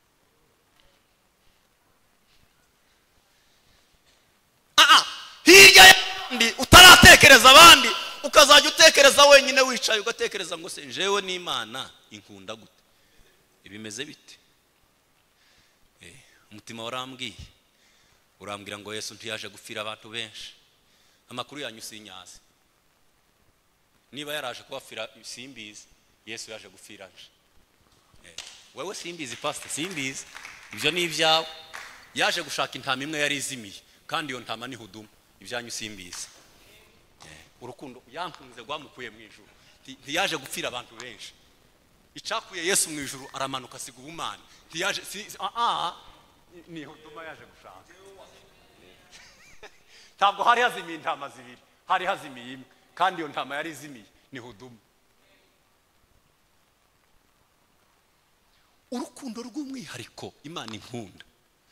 hirya y'abandi utaratekereza abandi, ukazajya utekereza wenyine wicaye, ugatekereza ngo se jewe n'Imana inkunda gute, ibimeze bite? Umutima warambwiye, urambwira ngo Yesu ntiyaje gupfira abantu benshi. Amakuru yanyu sinyazi, niba yaraje kubapfira simbizi, Yesu yaje gupfira nje. Wewe simbizi pastor, simbizi, ibyo ni ibyawe. Yaje gushaka intama imwe yari izimiye, kandi iyo ntama ni huduma. Ibyanyu simbizi. Urukundo yankunze rwamukuye mu ijuru, ntiyaje gupfira abantu benshi. Icakuye Yesu mu ijuru aramanuka asiga ubumana, ntiyaje ni huduma yaje gushaka. Ntabwo hari hazimiye intama zibiri, hari hazimiye imwe, kandi iyo ntama yari izimiye ni huduma. Urukundo rw'umwihariko Imana inkunda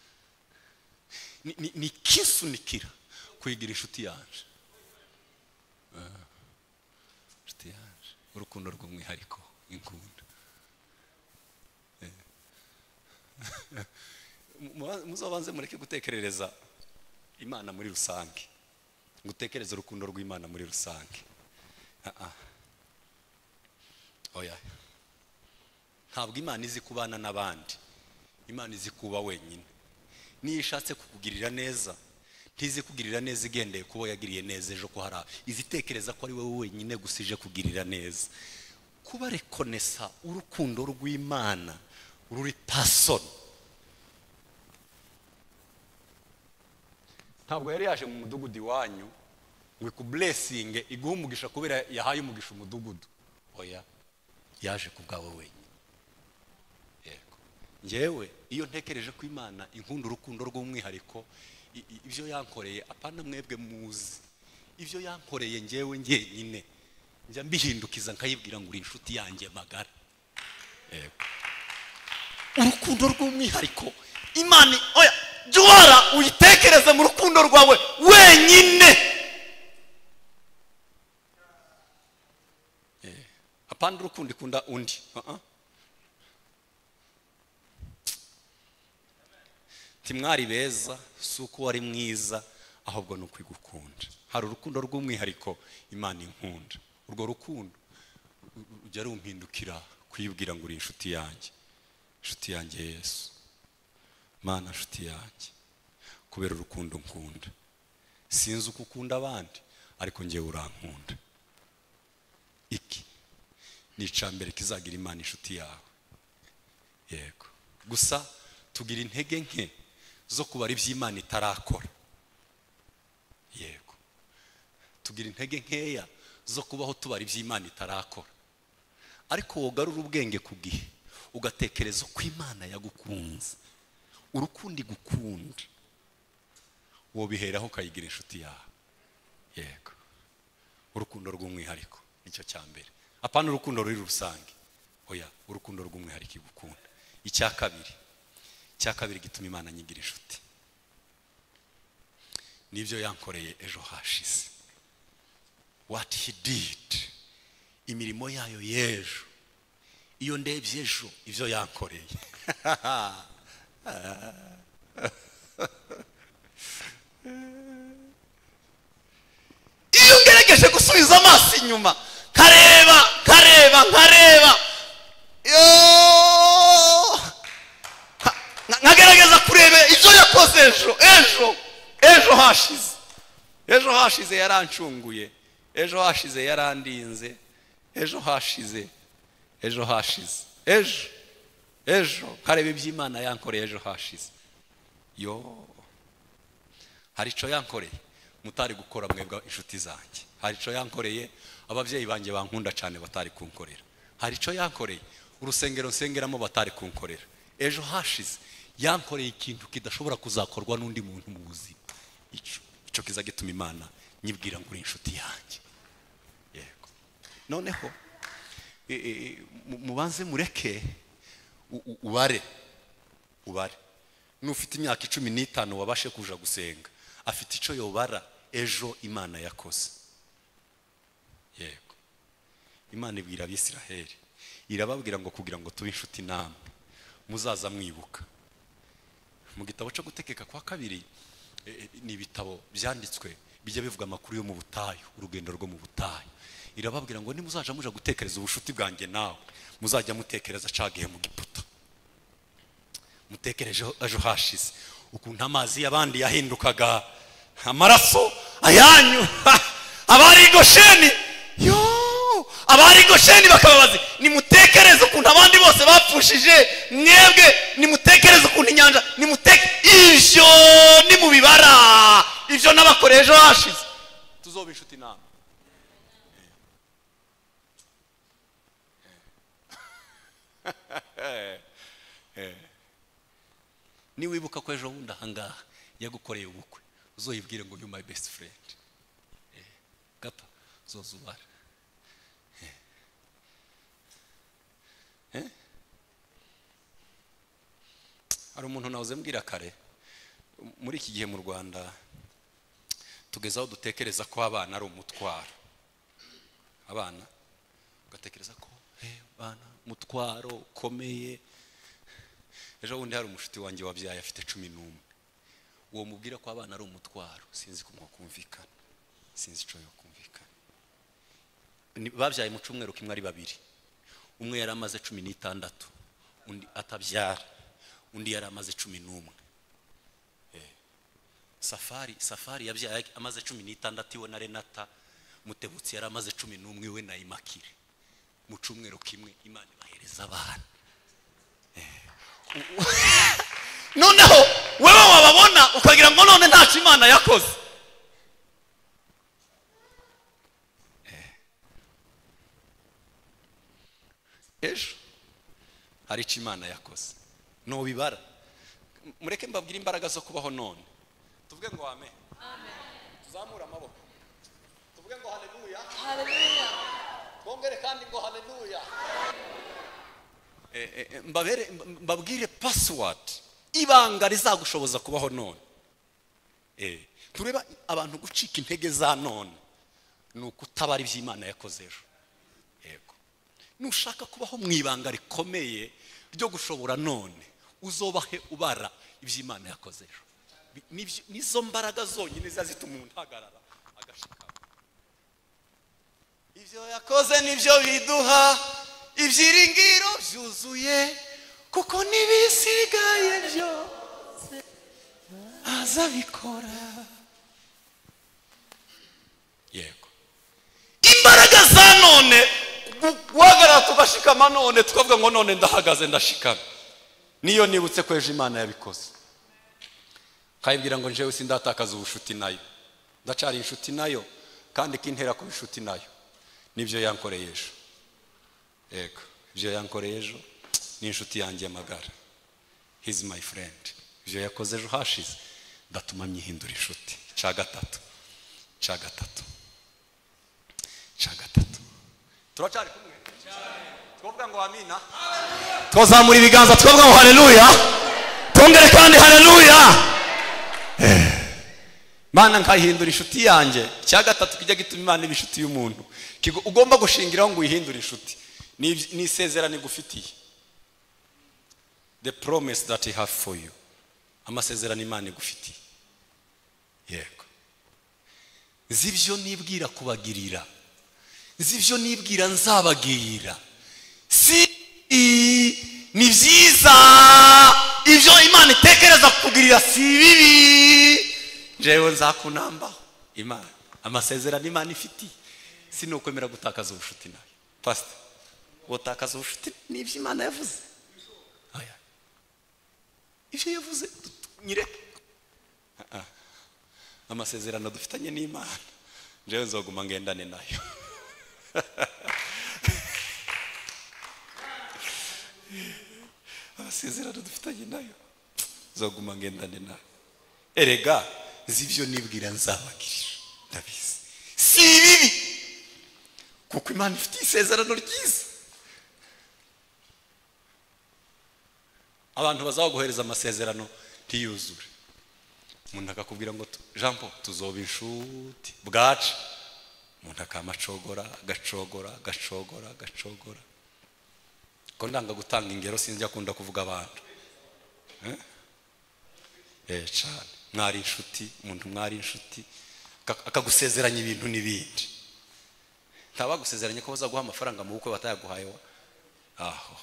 ni kisunikira kwigira inshuti yanje. Inshuti yanje, urukundo rw'umwihariko inkunda. Muzabanze mureke gutekerereza Imana muri rusange, ngutekereze urukundo rw'Imana muri rusange. Oya, ntabwo Imana izi kubana n'abandi, Imana izi kuba wenyine. Niyo ishatse kukugirira neza, ntizi kugirira neza igendeye kubo yagiriye neza ejo ko hari izitekereza ko ari wowe wenyine gusa ije kugirira neza. Kuba rekonesa urukundo rw'Imana ruri person. Ntabwo yari yaje mu mudugudu iwanyu ngo ku blessing iguha umugisha kubera yahaye umugisha umudugudu. Oya, yaje ku bwawe wenyine. Yego, njyewe iyo ntekereje ko Imana inkunda urukundo rw'umwihariko, ibyo yankoreye apana mwebwe muzi, ibyo yankoreye njyewe njyenyine njya mbihindukiza nkayibwira ngo uri inshuti yanjye magara. Yego, urukundo rw'umwihariko Imana, oya jwara uyitekereze mu rukundo rwawe wenyine. Apana urukundo ikunda undi. Timwari beza suko wari mwiza, ahubwo no kwigukunda. Hari urukundo rw'umwihariko Imana inkunda. Urwo rukundo ujya rumpindukira kwibwira ngo uri inshuti yanjye. Inshuti yanjye Yesu, Mana inshuti yanjye, kubera urukundo nkunda. Sinzi uko ukunda abandi, ariko njyewe urankunda. Iki ni icambere kizagira Imana inshuti yawe. Yego, gusa tugira intege nke zo kubara iby'Imana itarakora. Yego, tugira intege nkeya zo kubaho tubara iby'Imana itarakora. Ariko wogarura ubwenge ku gihe ugatekereza ko Imana yagukunze, urukundo igukunda, wobiheraho ukayigira inshuti yawe. Yego, urukundo rw'umwihariko nicyo cyambere, apana urukundo ruri rusange. Oya, urukundo rw'umwihariko igukunda. Icya kabiri gituma Imana nyigira inshuti, nibyo yankoreye ejo hashize. What he did, imirimo yayo y'ejo. Iyo ndebye ejo ibyo yankoreye iyo ngerageje gusubiza amaso inyuma nkareba nkagerageza kureba ibyo yakoze ejo hashize yarancunguye, ejo hashize yarandinze, ejo kareba iby'Imana yankoreye ejo hashize. Yo, hari ico yankoreye mutari gukora mwebwe inshuti zanjye. Hari ico yankoreye abavyeyi banjye bankunda cyane batari kunkorera. Hari ico yankoreye urusengero nsengeramo batari kunkorera. Ejo hashize yankoreye ikintu kidashobora kuzakorwa n'undi muntu mu buzima. Ico kiza gituma Imana nyibwira ngo uri inshuti yanjye. Yego, noneho mubanze mureke ubare. Nufite imyaka 15 wabashe kuja gusenga, afite ico yobara ejo Imana yakoze. Yego, Imana ibwira Abisiraheli, irababwira ngo kugira ngo tube inshuti namwe muzaza mwibuka. Mu gitabo cyo gutegeka kwa kabiri, ni ibitabo byanditswe bijya bivuga amakuru yo mu butayu, urugendo rwo mu butayu. Irababwira ngo nimuzaja muja gutekereza ubushuti bwanjye nawe, muzajya mutekereza cagihe mu Giputa. Mutekereje ejo hashize ukuntu amazi y'abandi yahindukaga amaraso ayanyu. Abari Gosheni, abari Gosheni bakababaza, nimutekereze ukuntu abandi bose bapfushije, mwebwe nimutekereze ukuntu inyanja, ivyo nimubibara, ivyo n'abakoreye ejo hashize, tuzoba inshuti namwe. Ni wibuka ko ejo bundi ahangaha yagukoreye ubukwe, uzoyibwire ngo you my best friend. Gapa zozubara. Hari umuntu nawe mbwira kare, muri iki gihe mu Rwanda tugezaho dutekereza ko abana ari umutwaro. Abana ugatekereza ko abana mutwaro ukomeye. Ejo bundi hari umushuti wanjye wabyaye afite 11. Uwo mubwira ko abana ari umutwaro, sinzi ko mwakumvikana, sinzi ico yo kumvikana. Babyaye mu cyumweru kimwe ari babiri. Umwe yari amaze 16, undi atabyara, undi yari amaze 11. Safari yabyaye amaze 16 iwe na Renata. Mutebutsi yari amaze 11 iwe na Imakire. Mu cyumweru kimwe Imana ibahereza abana. Noneho wewe wababona ukagira ngo none ntacu Imana yakoze. hari icyo Imana yakoze nubibara. Mureke mbabwire imbaraga zo kubaho none. Tuvuge ngo amen. Tuzamura amaboko tuvuge ngo haleluya. Twongere kandi ngo haleluya. Mbabwire password ibanga rizagushoboza kubaho none. Tureba abantu gucika intege za none ni ukutabara iby'Imana yakoze ejo. Yego, nushaka kubaho mu ibanga rikomeye ryo gushobora none, uzobahe ubara iby'Imana yakoze ejo. Nizo mbaraga zonyine zazituma umuntu ahagarara agashikama. Ibyo yakoze nibyo biduha ibyiringiro byuzuye, kuko nibisigaye byose azabikora. Yego, Imbaraga za none guhagarara tugashikama none tukavuga ngo none ndahagaze ndashikama. niyo nibutse ko ejo Imana yabikoze, kayibwira ngo njewe sindatakaza ubushuti nayo, ndacari inshuti nayo, kandi kintera ku inshuti nayo. Nibyo yankoreye ejo. Yego, ibyo yankoreye ejo ni inshuti yanjye magara. He's my friend. Ibyo yakoze ejo hashize ndatuma myihindura inshuti. Ca gatatu Turacari kumwe twavuga ngo amina. Twazamura ibiganza twavuga ngo haleluya. Tongere kandi haleluya. Mana nkayihindura inshuti yanjye. Cya gatatu kijya gituma Imana iba inshuti y'umuntu, ugomba gushingiraho ngo uyihindure inshuti, ni isezerano igufitiye. The promise that he have for you, amasezerano Imana igufitiye. Yego, zibyo nibwira kubagirira, zibyo nibwira nzabagirira, si Ni byiza ibyo Imana itekereza kukugirira si bibi. jewe nzakunambaho. Imana, amasezerano Imana ifitiye sinukwemera gutakaza ubushuti nayo. Pastor, utakaza ubushuti n'ibyo Imana yavuze. Aya, ibyo yavuze nyireke. Amasezerano dufitanye n'Imana, jewe nzoguma ngendane nayo. Amasezerano dufitanye nayo nzoguma ngendane nayo. Erega zibyo nibwira nzabagirira, ndabizi Si bibi kuko Imana ifite isezerano ryiza. Abantu bazaguhereza amasezerano ntiyuzure. Umuntu akakubwira ngo Jean Paul tuzoba inshuti bwacu, umuntu akamacogora agacogora. Ko ndanga gutanga ingero, sinjya akunda kuvuga abantu. Cyane mwari inshuti, umuntu mwari inshuti akagusezeranya ibintu n'ibindi. Ntabagusezeranye ko bazaguha amafaranga mu bukwe batayaguhaye wa aho.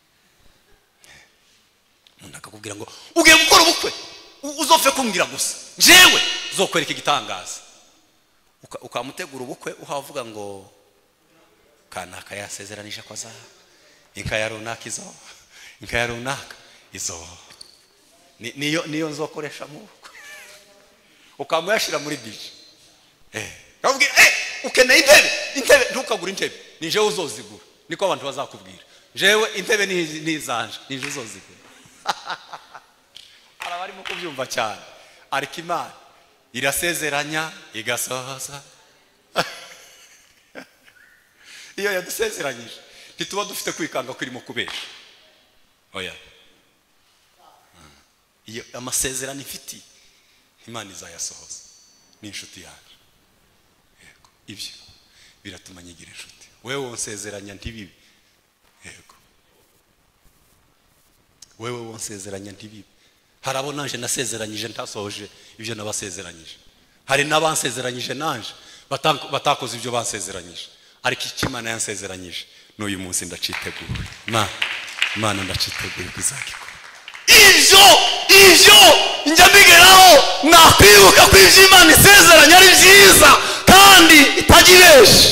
Umuntu akakubwira ngo ugiye gukora ubukwe uzopfe kumbwira gusa, jewe uzokwereka igitangaza. Ukamutegura ubukwe uhavuga ngo kanaka yasezeranije ko aza inka ya runaka izo niyo nzokoresha mu bukwe. Ukamuyashira muri bije. Kabwira ukeneye intebe ntukagura intebe, ni jewe uzozigura. Niko abantu bazakubwira, jewe intebe nizanje, ni jewe uzozigura. Arabarimo kubyumva cyane, ariko Imana irasezeranya igasohoza. Iyo yadusezeranyije ntituba dufite kwikanga kwirimo kubesha. Oya, iyo amasezerano ifiti Imana izayasohoza. Ni inshuti yaje. Yego, ibyo biratuma nyigira inshuti. Wewe wonsezeranya ntibibi. Yego, wewe wonsezeranya ntibibi. Harabo nanje nasezeranyije ntasohoje ibyo nabasezeranyije. Hari nabansezeranyije nanje batakoze ibyo bansezeranyije, ariko icyo Imana yansezeranyije n'uyu munsi ndaciteguye. Imana ndaciteguye kuzakikora. Ibyo njya mbigeraho nakwibuka ko ibyo Imana isezeranya ari byiza kandi itagibeshe.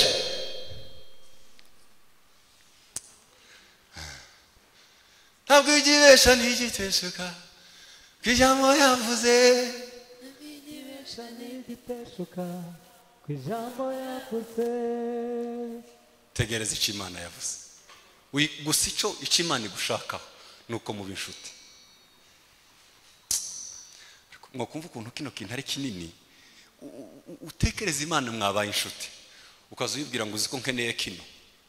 Ntabwo igibesha ntigiteshuka, ijambo yavuze. Ntigibesha ntigiteshuka, ijambo yavuze. Tegereza icyo Imana yavuze. Gusa icyo Imana igushakaho nuko muba inshuti. Ngo kumva ukuntu kino kintu ari kinini, utekereza Imana mwabaye inshuti, ukaza uyibwira ngo uziko nkeneye kino,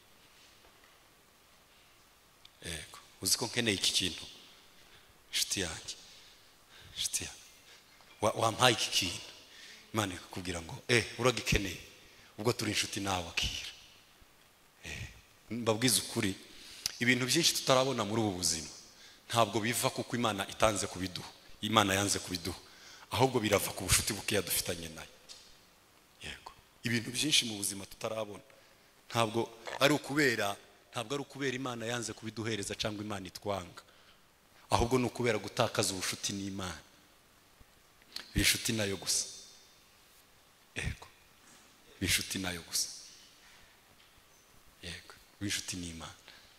yego uziko nkeneye iki kintu, inshuti yanjye, inshuti yanjye wampaye iki kintu, Imana ikakubwira ngo uragikeneye, ubwo turi inshuti nawe akira. Mbabwiza ukuri, ibintu byinshi tutarabona muri ubu buzima ntabwo biva kuko Imana itanze kubiduha, Imana yanze kubiduha, ahubwo birava ku bushuti buke yadufitanye nayo. Yego, ibintu byinshi mu buzima tutarabona ntabwo ari ukubera Imana yanze kubiduhereza cyangwa Imana itwanga, ahubwo ni ukubera gutakaza ubushuti n'Imana. Inshuti nayo gusa, yego inshuti nayo gusa, yego inshuti n'Imana.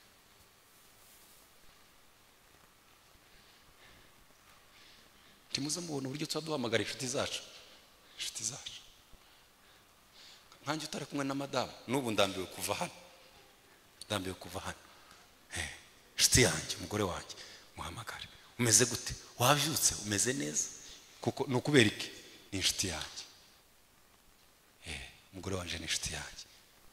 Timuze mubona uburyo tuzaduhamagara inshuti zacu, inshuti zacu. Nkanjye utari kumwe na madamu, n'ubu ndambiwe kuva hano, inshuti yanjye, umugore wanjye, muhamagare, umeze gute, wabyutse, umeze neza, kuko ni ukubera iki? Ni inshuti yanjye. Umugore wanjye ni inshuti yanjye.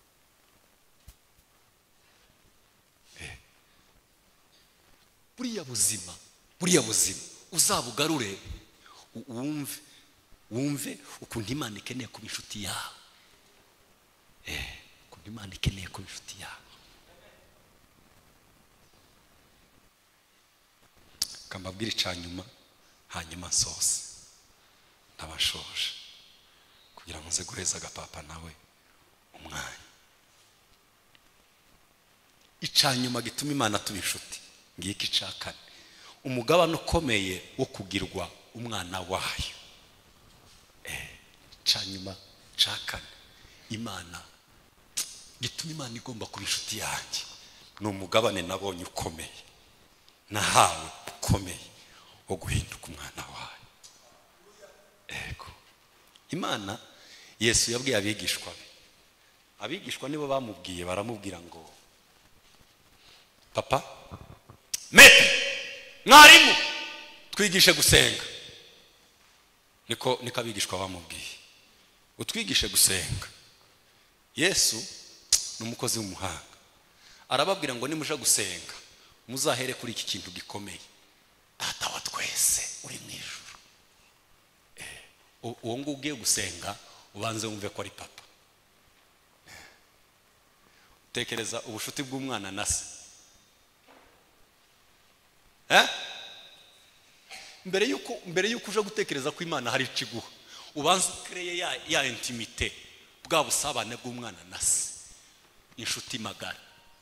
buriya buzima uzabugarure, wumve ukuntu Imana ikeneye kuba inshuti yawe, ukuntu Imana ikeneye kuba inshuti yawe. Kambabwira icanyuma, hanyuma nsose ndabashoje kugira ngo nze guheza agapapa nawe umwanya. Icanyuma gituma Imana tuba inshuti ngiki cakane, umugabane ukomeye wo kugirwa umwana wayo. Icanyuma cakane Imana gituma Imana igomba kuba inshuti yanjye, ni umugabane nabonye ukomeye, nahawe ukomeye wo guhinduka umwana wayo. Ego Imana, Yesu yabwiye abigishwa nibo bamubwiye, baramubwira ngo papa, mete, mwarimu, twigishe gusenga. Niko abigishwa bamubwiye, utwigishe gusenga. Yesu ni umukozi w'umuhanga, arababwira ngo nimuja gusenga muzahere kuri iki kintu gikomeye, Data wa twese uri mu ijuru. Uwo ngo ugiye gusenga ubanze wumve ko ari papa. Tekereza ubushuti bw'umwana na se. Mbere yuko uje gutekereza ko Imana hari ikiguha, ubanze ukreye ya intimite, bwa busabane bw'umwana na se, inshuti magara.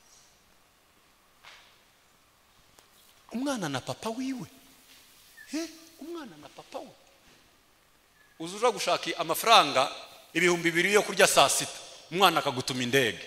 Umwana na papa wiwe, umwana na papa we. Uzuja gushaka amafaranga 2,000 yo kurya saa sita, umwana akagutuma indege.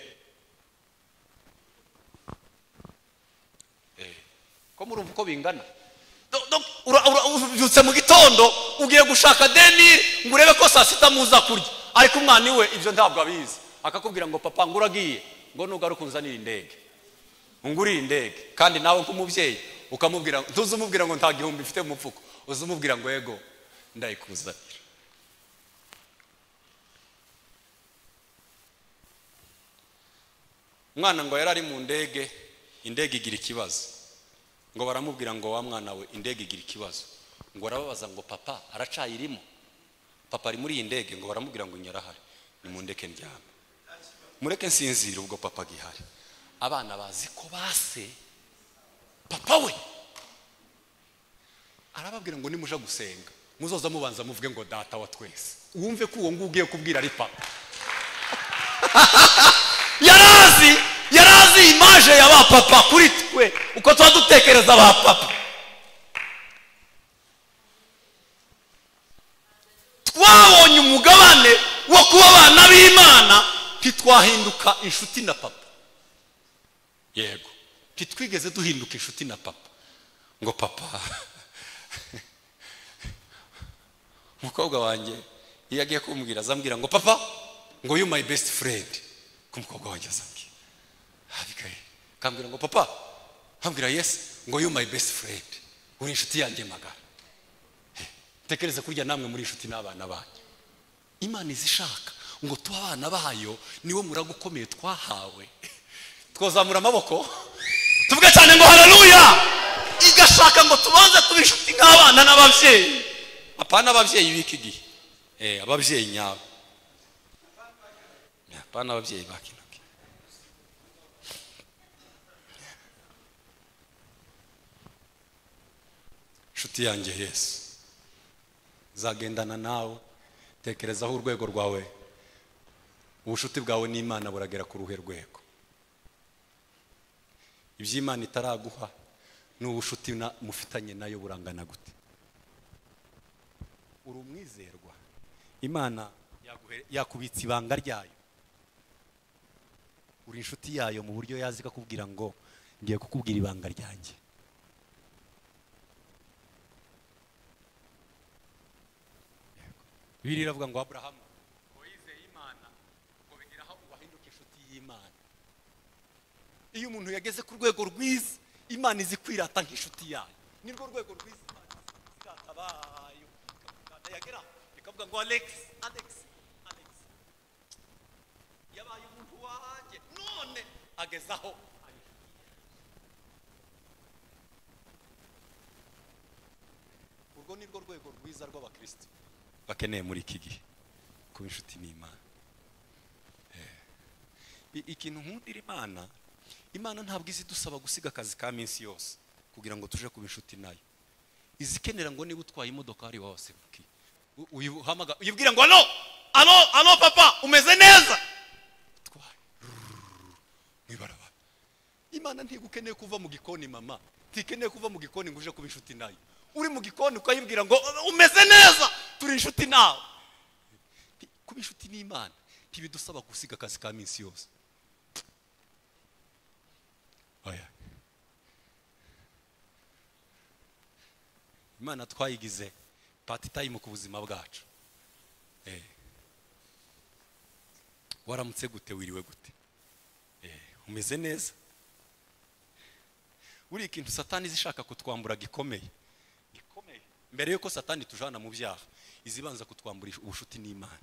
Ko murumva uko bingana? Ubyutse mu gitondo ugiye gushaka denire ngo urebe ko saa sita muza kurya, ariko umwana iwe ibyo ntabwo abizi, akakubwira ngo papa nguragiye, ngo nugaruka unzanira indege, ungurira indege. Kandi nawe nk'umubyeyi ukamubwira, ntuzumubwira ngo nta gihumbi mfite mu mfuko, uzumubwira ngo yego ndayikuzanira. Umwana ngo yarari mu ndege, indege igira ikibazo, ngo baramubwira ngo wa mwana we, indege igira ikibazo. Ngo arababaza ngo papa aracayirimo, papa ari muri iyi ndege? Ngo baramubwira ngo nyarahari, nimundeke ndyame, mureke nsinzire ubwo papa gihari. Abana bazi ko base papa we arababwira ngo nimuja gusenga muzoza mubanza muvuge ngo Data wa twese, wumve ko uwo ngo ugiye kubwira ari papa. yarazi image ya ba papa kuri twe, uko tuba dutekereza ba papa. Twabonye umugabane wo kuba abana b'Imana, ntitwahinduka inshuti na papa. Yego, ntitwigeze duhinduka inshuti na papa. Ngo papa, umukobwa wanjye iyo agiye kumbwira azambwira ngo papa, ngo you my best friend. Kumukobwa wanjye azambwira, abikaye kambwira ngo papa, hambwira Yesu ngo you my best friend, uri inshuti yanjye magara. Tekereza kurya namwe muri inshuti n'abana banyu. Imana izishaka ngo tuba abana bayo, niwe muragukomeye twahawe. Twozamura amaboko tuvuge cyane ngo haleluya. Igashaka ngo tubanze tubishuti nk'abana n'abavyeyi. Apana abavyeyi biki gihe, abavyeyi nyabo. Apana abavyeyi bakinoke. Shuti yanjye Yesu zagendana nawe. Tekereza aho urwego rwawe, ubushuti bwawe n'Imana buragera ku ruhe rwego. Iby'Imana itaraguha n'ubushuti mufitanye nayo burangana gute? Uri umwizerwa, Imana yakubitsa ibanga ryayo. Uri inshuti yayo mu buryo yazi kakubwira ngo ngiye kukubwira ibanga ryanjye. Bibiliya iravuga ngo Abrahamu ngo yizeye Imana ngo bigira aho ubahinduka inshuti y'Imana. Iyo umuntu yageze ku rwego rwiza, Imana izi kwirata nk'inshuti yayo. Nirwo rwego rwiza Imana izirata bayo. Yagera ikavuga ngo Alex yabaye umuntu wanjye, none agezaho. Urwo nirwo rwego rwiza rw'abakristo bakeneye muri iki gihe, kuba inshuti n'Imana. Ikintu nkundira Imana ntabwo izi dusaba gusiga akazi ka minsi yose kugira ngo tuje kuba inshuti nayo. Izikenera ngo niba utwaye imodoka ari wose uyihamaga uyibwira ngo alo papa umeze neza, twaye mwibaraba. Imana ntigukeneye kuva mu gikoni mama, tikeneye kuva mu gikoni ngo uje kuba inshuti nayo. Uri mu gikoni ukayibwira ngo umeze neza, turi inshuti nawe. Kuba inshuti n'Imana ntibidusaba gusiga akazi ka minsi yose. Oya, Imana twayigize part time ku buzima bwacu. Waramutse gute, wiriwe gute, umeze neza. Uri ikintu Satani zishaka kutwambura gikomeye. Mbere yuko Satani tujana mu byaha, izibanza kutwambura ubushuti n'Imana.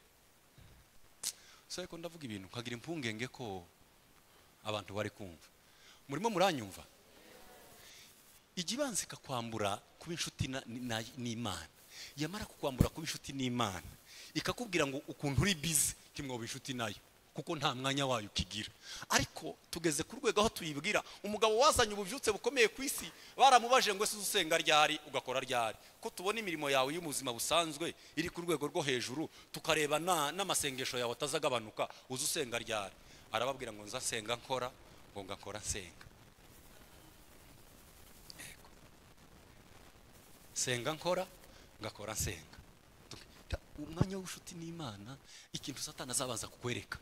So ko ndavuga ibintu kagira impungenge ko abantu bari kumva. Murimo muranyumva? Igibanze kakwambura kuba inshuti n'Imana. Yamara kukwambura kuba inshuti n'Imana, ikakubwira ngo ukuntu uri busy kimwoba inshuti nayo, kuko nta mwanya wayo ukigira. Ariko tugeze ku rwego aho tuyibwira umugabo wazanye ububyutse bukomeye ku isi, baramubaje ngo ese usenga ryari ugakora ryari, ko tubona imirimo yawe y'umuzima busanzwe iri ku rwego rwo hejuru, tukareba n'amasengesho yawe atazagabanuka, uzi usenga ryari. Arababwira ngo nzasenga nkora, ngo ngakora nsenga. Senga nkora, ngakora nsenga. Umwanya w'ubushuti n'Imana, ikintu Satani azabanza kukwereka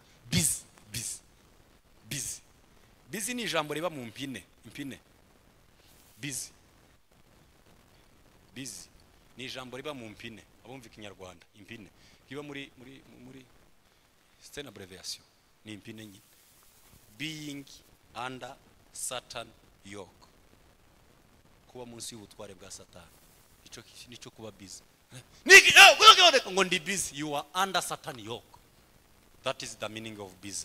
busy ni ijambo riba mu impine. Busy ni ijambo riba mu impine. Abumva ikinyarwanda impine riba muri c'est une abbreviation, ni impine nyine. Being under Satan yoke, kuba munsi y'ubutware bwa Satani. Nico kuba busy. Ngo ndi busy, you are under Satan yoke. That is the meaning of busy.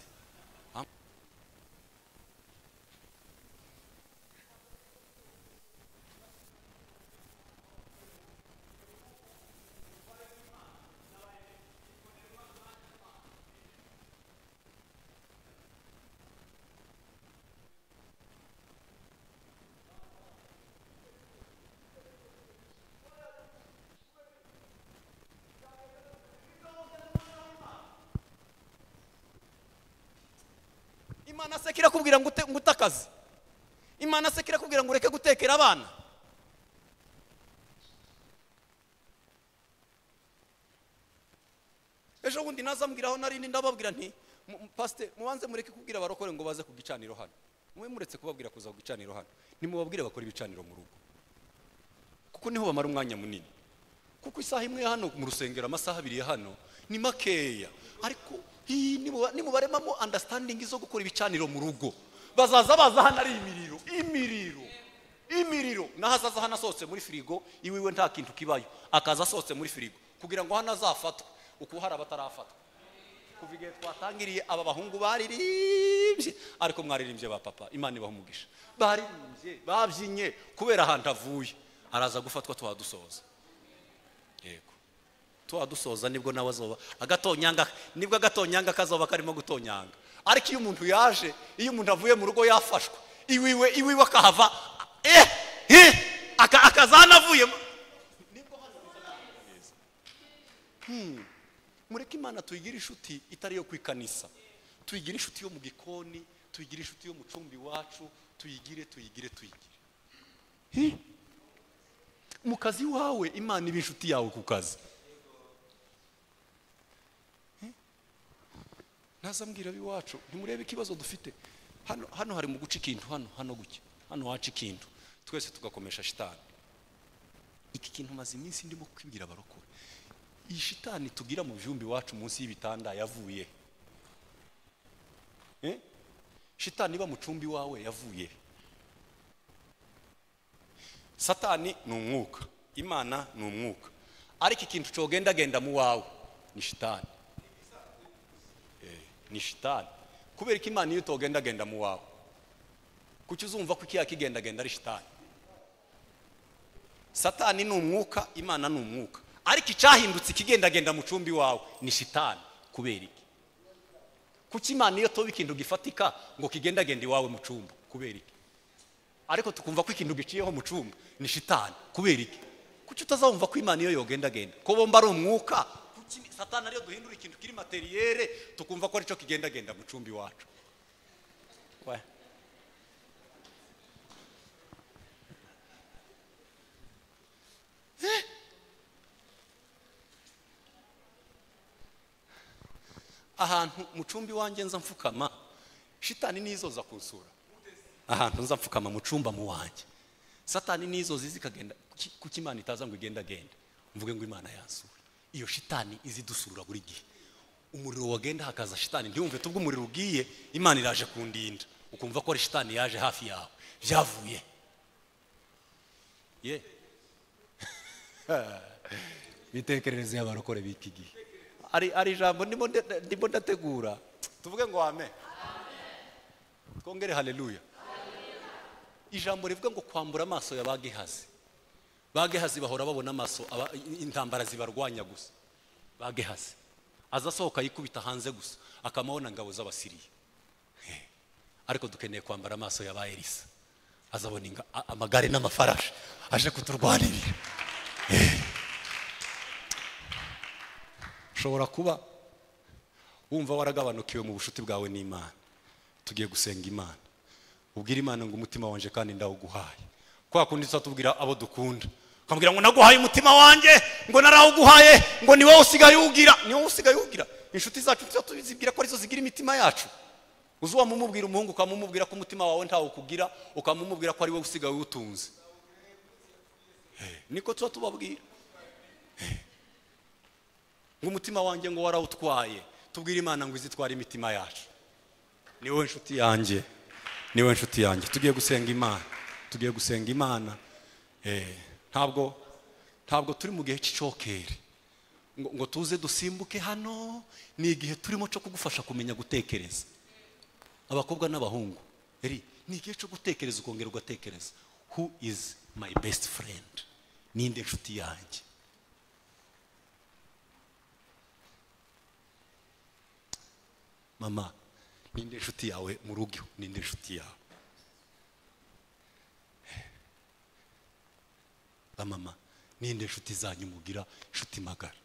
Imana sekira kubwira ngo utakaze. Imana sekira kubwira ngo ureke gutekera abana. Ejo bundi nazambwiraho narindi ndababwira nti pastor mubanze mureke kubwira abarokore ngo baze ku gicaniro hano. Mwe muretse kubabwira kuza ku gicaniro hano, nimubabwire bakora ibicaniro mu rugo, kuko niho bamara umwanya munini. Kuko isaha imwe hano mu rusengero amasaha 2 hano ni makeya, ariko nimubaremamo understanding izo gukora ibicaniro mu rugo, bazaza hano ari imiriro imiriro naho azaza hano asohotse muri firigo iwiwe nta kintu kibayo, akaza asohotse muri firigo kugira ngo hano azafatwe uko hari abatarafatwa. Kuva igihe twatangiriye aba bahungu baririmbye, ariko mwaririmbye ba papa, Imana ibaha umugisha, baririmbye babyinye kubera ahantu avuye. Araza gufatwa tuhadusoza, yego tuhadusoza nibwo nawe azoba agatonyanga, nibwo agatonyanga kazoba karimo gutonyanga. Ariko iyo umuntu yaje, iyo umuntu avuye mu rugo yafashwe, iwiwe akahava akazana avuye nibwo hano. Mureke Imana tuyigira inshuti itari yo kwikanisa, tuyigira inshuti yo mu gikoni, tuyigira inshuti yo mu cumbi wacu, tuyigire. Mu kazi wawe Imana iba inshuti yawe ku kazi. Nazambwira biwacu ntimurebe ikibazo dufite hano hari mu guca ikintu hano gucya, hano waca ikintu twese tugakomesha shitani. Iki kintu maze iminsi ndimo kwibwira abarokore, iyi shitani tugira mu byumbi wacu munsi y'ibitanda yavuye. Shitani iba mu cumbi wawe yavuye. Satani ni umwuka, Imana ni umwuka, ariko ikintu cyogendagenda mu wawe ni shitani. Ni shitani. Kubera ko Imana iyo togendagenda mu wawe, kuki uzumva ko ikiya kigendagenda ari shitani? Satani ni umwuka, Imana ni umwuka, ariko icyahindutse ikigendagenda mu cumbi wawe ni shitani. Kubera iki? Kuki Imana iyo toba ikintu gifatika ngo kigendagenda iwawe mu cumba? Kubera iki? Ariko tukumva ko ikintu giciyeho mu cumba ni shitani. Kubera iki? Kuki utazumva ko Imana iyo yogendagenda ko bomba ari umwuka? Satani ariyo duhindura ikintu kiri materiyere tukumva ko arico kigendagenda mu cumbi wacu. Ahantu mu cumbi wanjye nza mfukama, shitani nizoza kunsura. Ahantu nza mfukama mu cumba mu wanjye, Satani nizoza zikagenda. Kuki Imana itaza ngo igendagenda mvuge ngo Imana yansura? Iyo shitani izidusura buri gihe. Umuriro wagenda hakaza shitani, ntiwumve tubwo umuriro ugiye Imana iraje kundinda, ukumva ko ari shitani yaje hafi yawe byavuye. Bitekerereze y'abarokore biki gihe. Ari jambo ndimo ndategura, tuvuge ngo amen. Twongere haleluya. Ijambo rivuga ngo kwambura amaso y'abagehazi. Bagehazi bahora babona amaso intambara zibarwanya gusa. Bagehazi azasohoka yikubita hanze gusa akamabona ngabo z'Abasiriya. Ariko dukeneye kwambara amaso y'aba Elisa, azabona amagare n'amafarashi aje kuturwanirira. Ushobora kuba wumva waragabanukiwe mu bushuti bwawe n'Imana. Tugiye gusenga Imana, ubwira Imana ngo umutima wanje kandi ndawuguhaye. Kwa kundi tubwira abo dukunda, kambwira ngo naguhaye umutima wanjye, ngo narawuguhaye, ngo ni wowe usigaye ugira. Ni wowe usigaye ugira. Inshuti zacu tuzibwira ko arizo zigira imitima yacu. Uzuwa mumubwira umuhungu ukamumubwira ko umutima wawe ntawo kugira, ukamumubwira ko ari wowe usigaye utunze. Niko tubabwira. Ngo umutima wanjye ngo warawutwaye. Tubwira Imana ngo izitwara imitima yacu. Ni wowe inshuti yanjye, ni wowe inshuti yanjye. Tugiye gusenga Imana, tugiye gusenga Imana. Ntabwo turi mu gihe cy'icokere ngo tuze dusimbuke hano. Ni igihe turimo cyo kugufasha kumenya gutekereza, abakobwa n'abahungu. Ni igihe cyo gutekereza, ukongera ugatekereza, who is my best friend? Ninde inshuti yanjye? Mama, ninde inshuti yawe mu rugo? Ninde inshuti yawe? Mama, ninde inshuti zanyu mugira inshuti magara?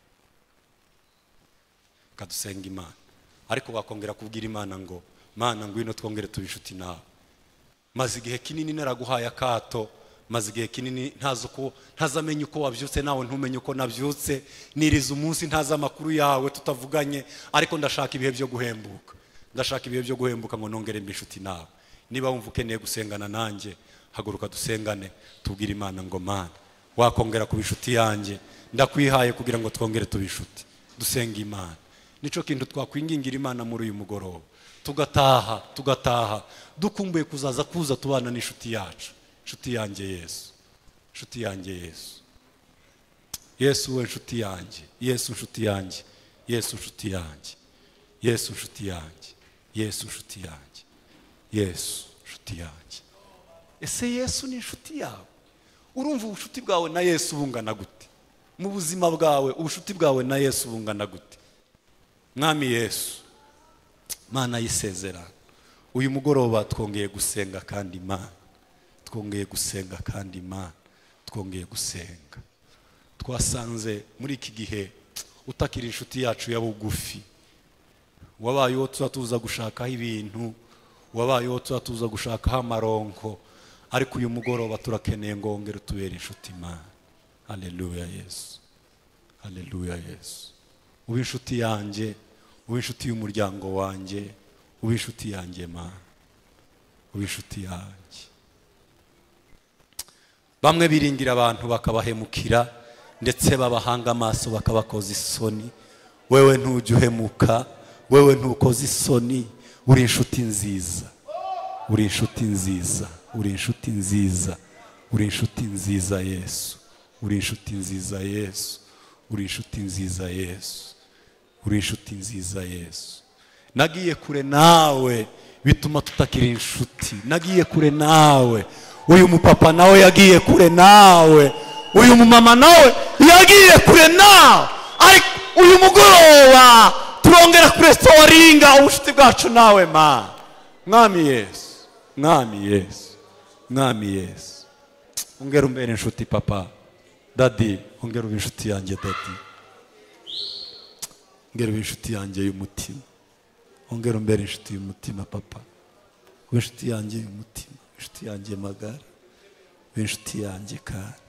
Kadusenga Imana. Ariko wakongera kubwira Imana ngo Mana ngwino twongere tuba inshuti nawe. Maze igihe kinini naraguhaye akato, maze igihe kinini ntazamenye uko wabyutse, nawe ntumenye uko nabyutse. Niriza umunsi ntaza amakuru yawe tutavuganye, ariko ndashaka ibihe byo guhembuka. Ndashaka ibihe byo guhembuka ngo nongere mbe inshuti nawe. Niba wumva ukeneye gusengana nanjye, haguruka dusengane. Tubwire Imana ngo Mana wakongera kuba inshuti yanjye, ndakwihaye kugira ngo twongere tuba inshuti. Dusenga Imana. nico kintu twakwingingira Imana muri uyu mugoroba, tugataha dukumbuye kuza tubana n'inshuti yacu, inshuti yanjye Yesu, inshuti yanjye Yesu. Yesu we inshuti yanjye, Yesu inshuti yanjye, Yesu inshuti yanjye, Yesu inshuti yanjye, Yesu inshuti yanjye, Yesu inshuti yanjye. Ese Yesu ni inshuti yawe? Urumva ubushuti bwawe na Yesu bungana gute? Mu buzima bwawe ubushuti bwawe na Yesu bungana gute? Mwami Yesu, Mana y'isezerano, uyu mugoroba twongeye gusenga kandi Imana, twongeye gusenga kandi Imana, twongeye gusenga. Twasanze muri iki gihe utakira inshuti yacu ya bugufi, wabayeho tuza gushakaho ibintu, wabayeho tuza gushakaho amaronko, ariko uyu mugoroba turakeneye ngo wongere tubere inshuti Imana. Haleluya Yesu, haleluya Yesu. Ube inshuti yanjye, ube inshuti y'umuryango wanjye, ube inshuti yanjye Mana, ube inshuti yanjye. Bamwe biringira abantu bakabahemukira ndetse babahanga amaso bakabakoza isoni. Wewe ntujye uhemuka, wewe ntukoze isoni, uri inshuti nziza, uri inshuti nziza, uri inshuti nziza, uri inshuti nziza Yesu, uri inshuti nziza Yesu, uri inshuti nziza Yesu, uri inshuti nziza Yesu. Nagiye kure nawe bituma tutakira inshuti, nagiye kure nawe, uyu mupapa nawe yagiye kure nawe, uyu mumama nawe yagiye kure nawe, ariko uyu mugoroba turongera kurestoringa ubushuti bwacu nawe Mana. Mwami Yesu, Mwami Yesu, Mwami Yesu, ongera umbere inshuti papa, dadi, ongera ube inshuti yanjye dadi, ongera ube inshuti yanjye y'umutima, ongera umbere inshuti y'umutima papa, ube inshuti yanjye y'umutima, inshuti yanjye magara, ube inshuti yanjye kandi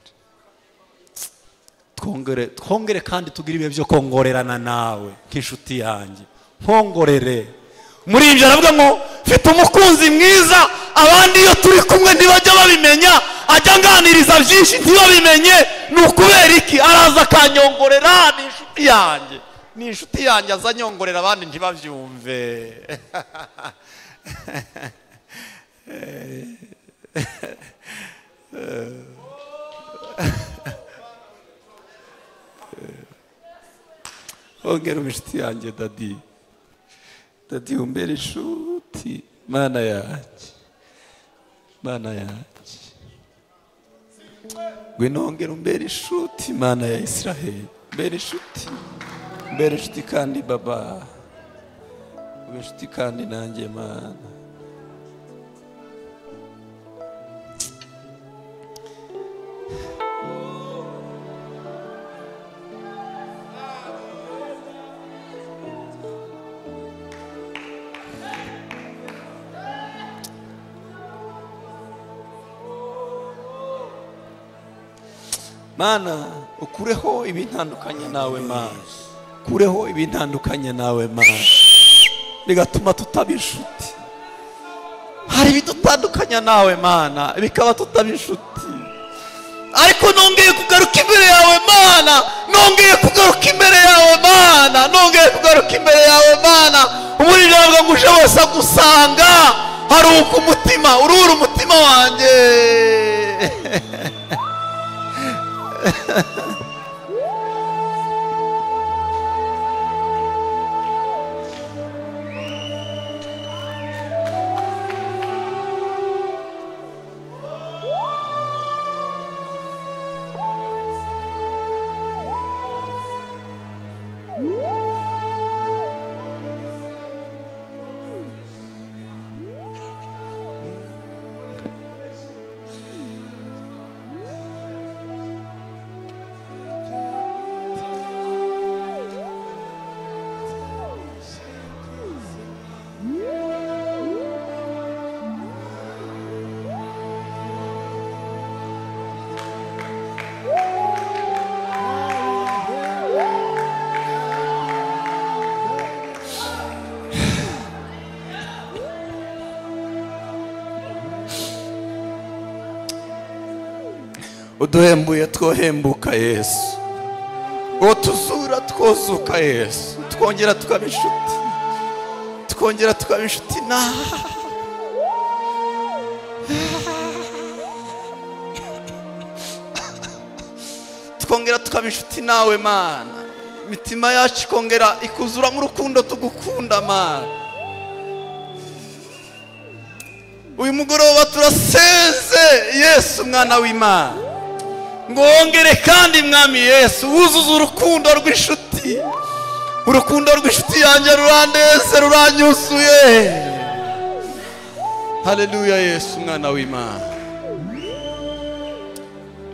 twongere kandi tugire ibihe byo kongorerana nawe nk'inshuti yanjye. Nkongorere muri ibyo aravuga ngo mfite umukunzi mwiza, abandi iyo turi kumwe ntibajya babimenya, ajya nganiriza byinshi ntibabimenye. Ni ukubera iki? Araza akanyongorera. Ni inshuti yanjye, ni inshuti yanjye, aza anyongorera abandi ntibabyumve. Ongera inshuti yanjye dadi, dadi umbere inshuti Mana yanjye, Mana yanjye, ngwino ongera umbere inshuti Mana ya Israheli, umbere inshuti kandi baba, ube inshuti kandi nanjye Mana. Mana, ukureho ibintandukanye nawe Mana, ukureho ibintandukanye nawe Mana, bigatuma tutaba inshuti. Hari ibidutandukanya nawe Mana bikaba tutaba inshuti, ariko nongeye kugaruka imbere yawe Mana, nongeye kugaruka imbere yawe Mana, nongeye kugaruka imbere yawe Mana. Umuri ntabwo ngo uje wese gusanga haruka umutima, urura umutima wanjye. uduhembuye twohembuka Yesu, utuzura twozuka Yesu, tukongera tukaba inshuti, tukongera tukaba inshuti nawe. Tukongera tukaba inshuti nawe Mana, imitima yacu ikongera ikuzura mu rukundo tugukunda Mana. Uyu mugoroba turasenze Yesu mwana w'Imana, ngo wongere kandi mwami Yesu wuzuza urukundo rw'inshuti, urukundo rw'inshuti yanjye rurandeze ruranyuzuye. Haleluya Yesu mwana w'Imana.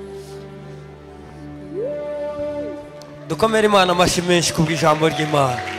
Dukomere Imana amashyi menshi kubw'ijambo ry'Imana.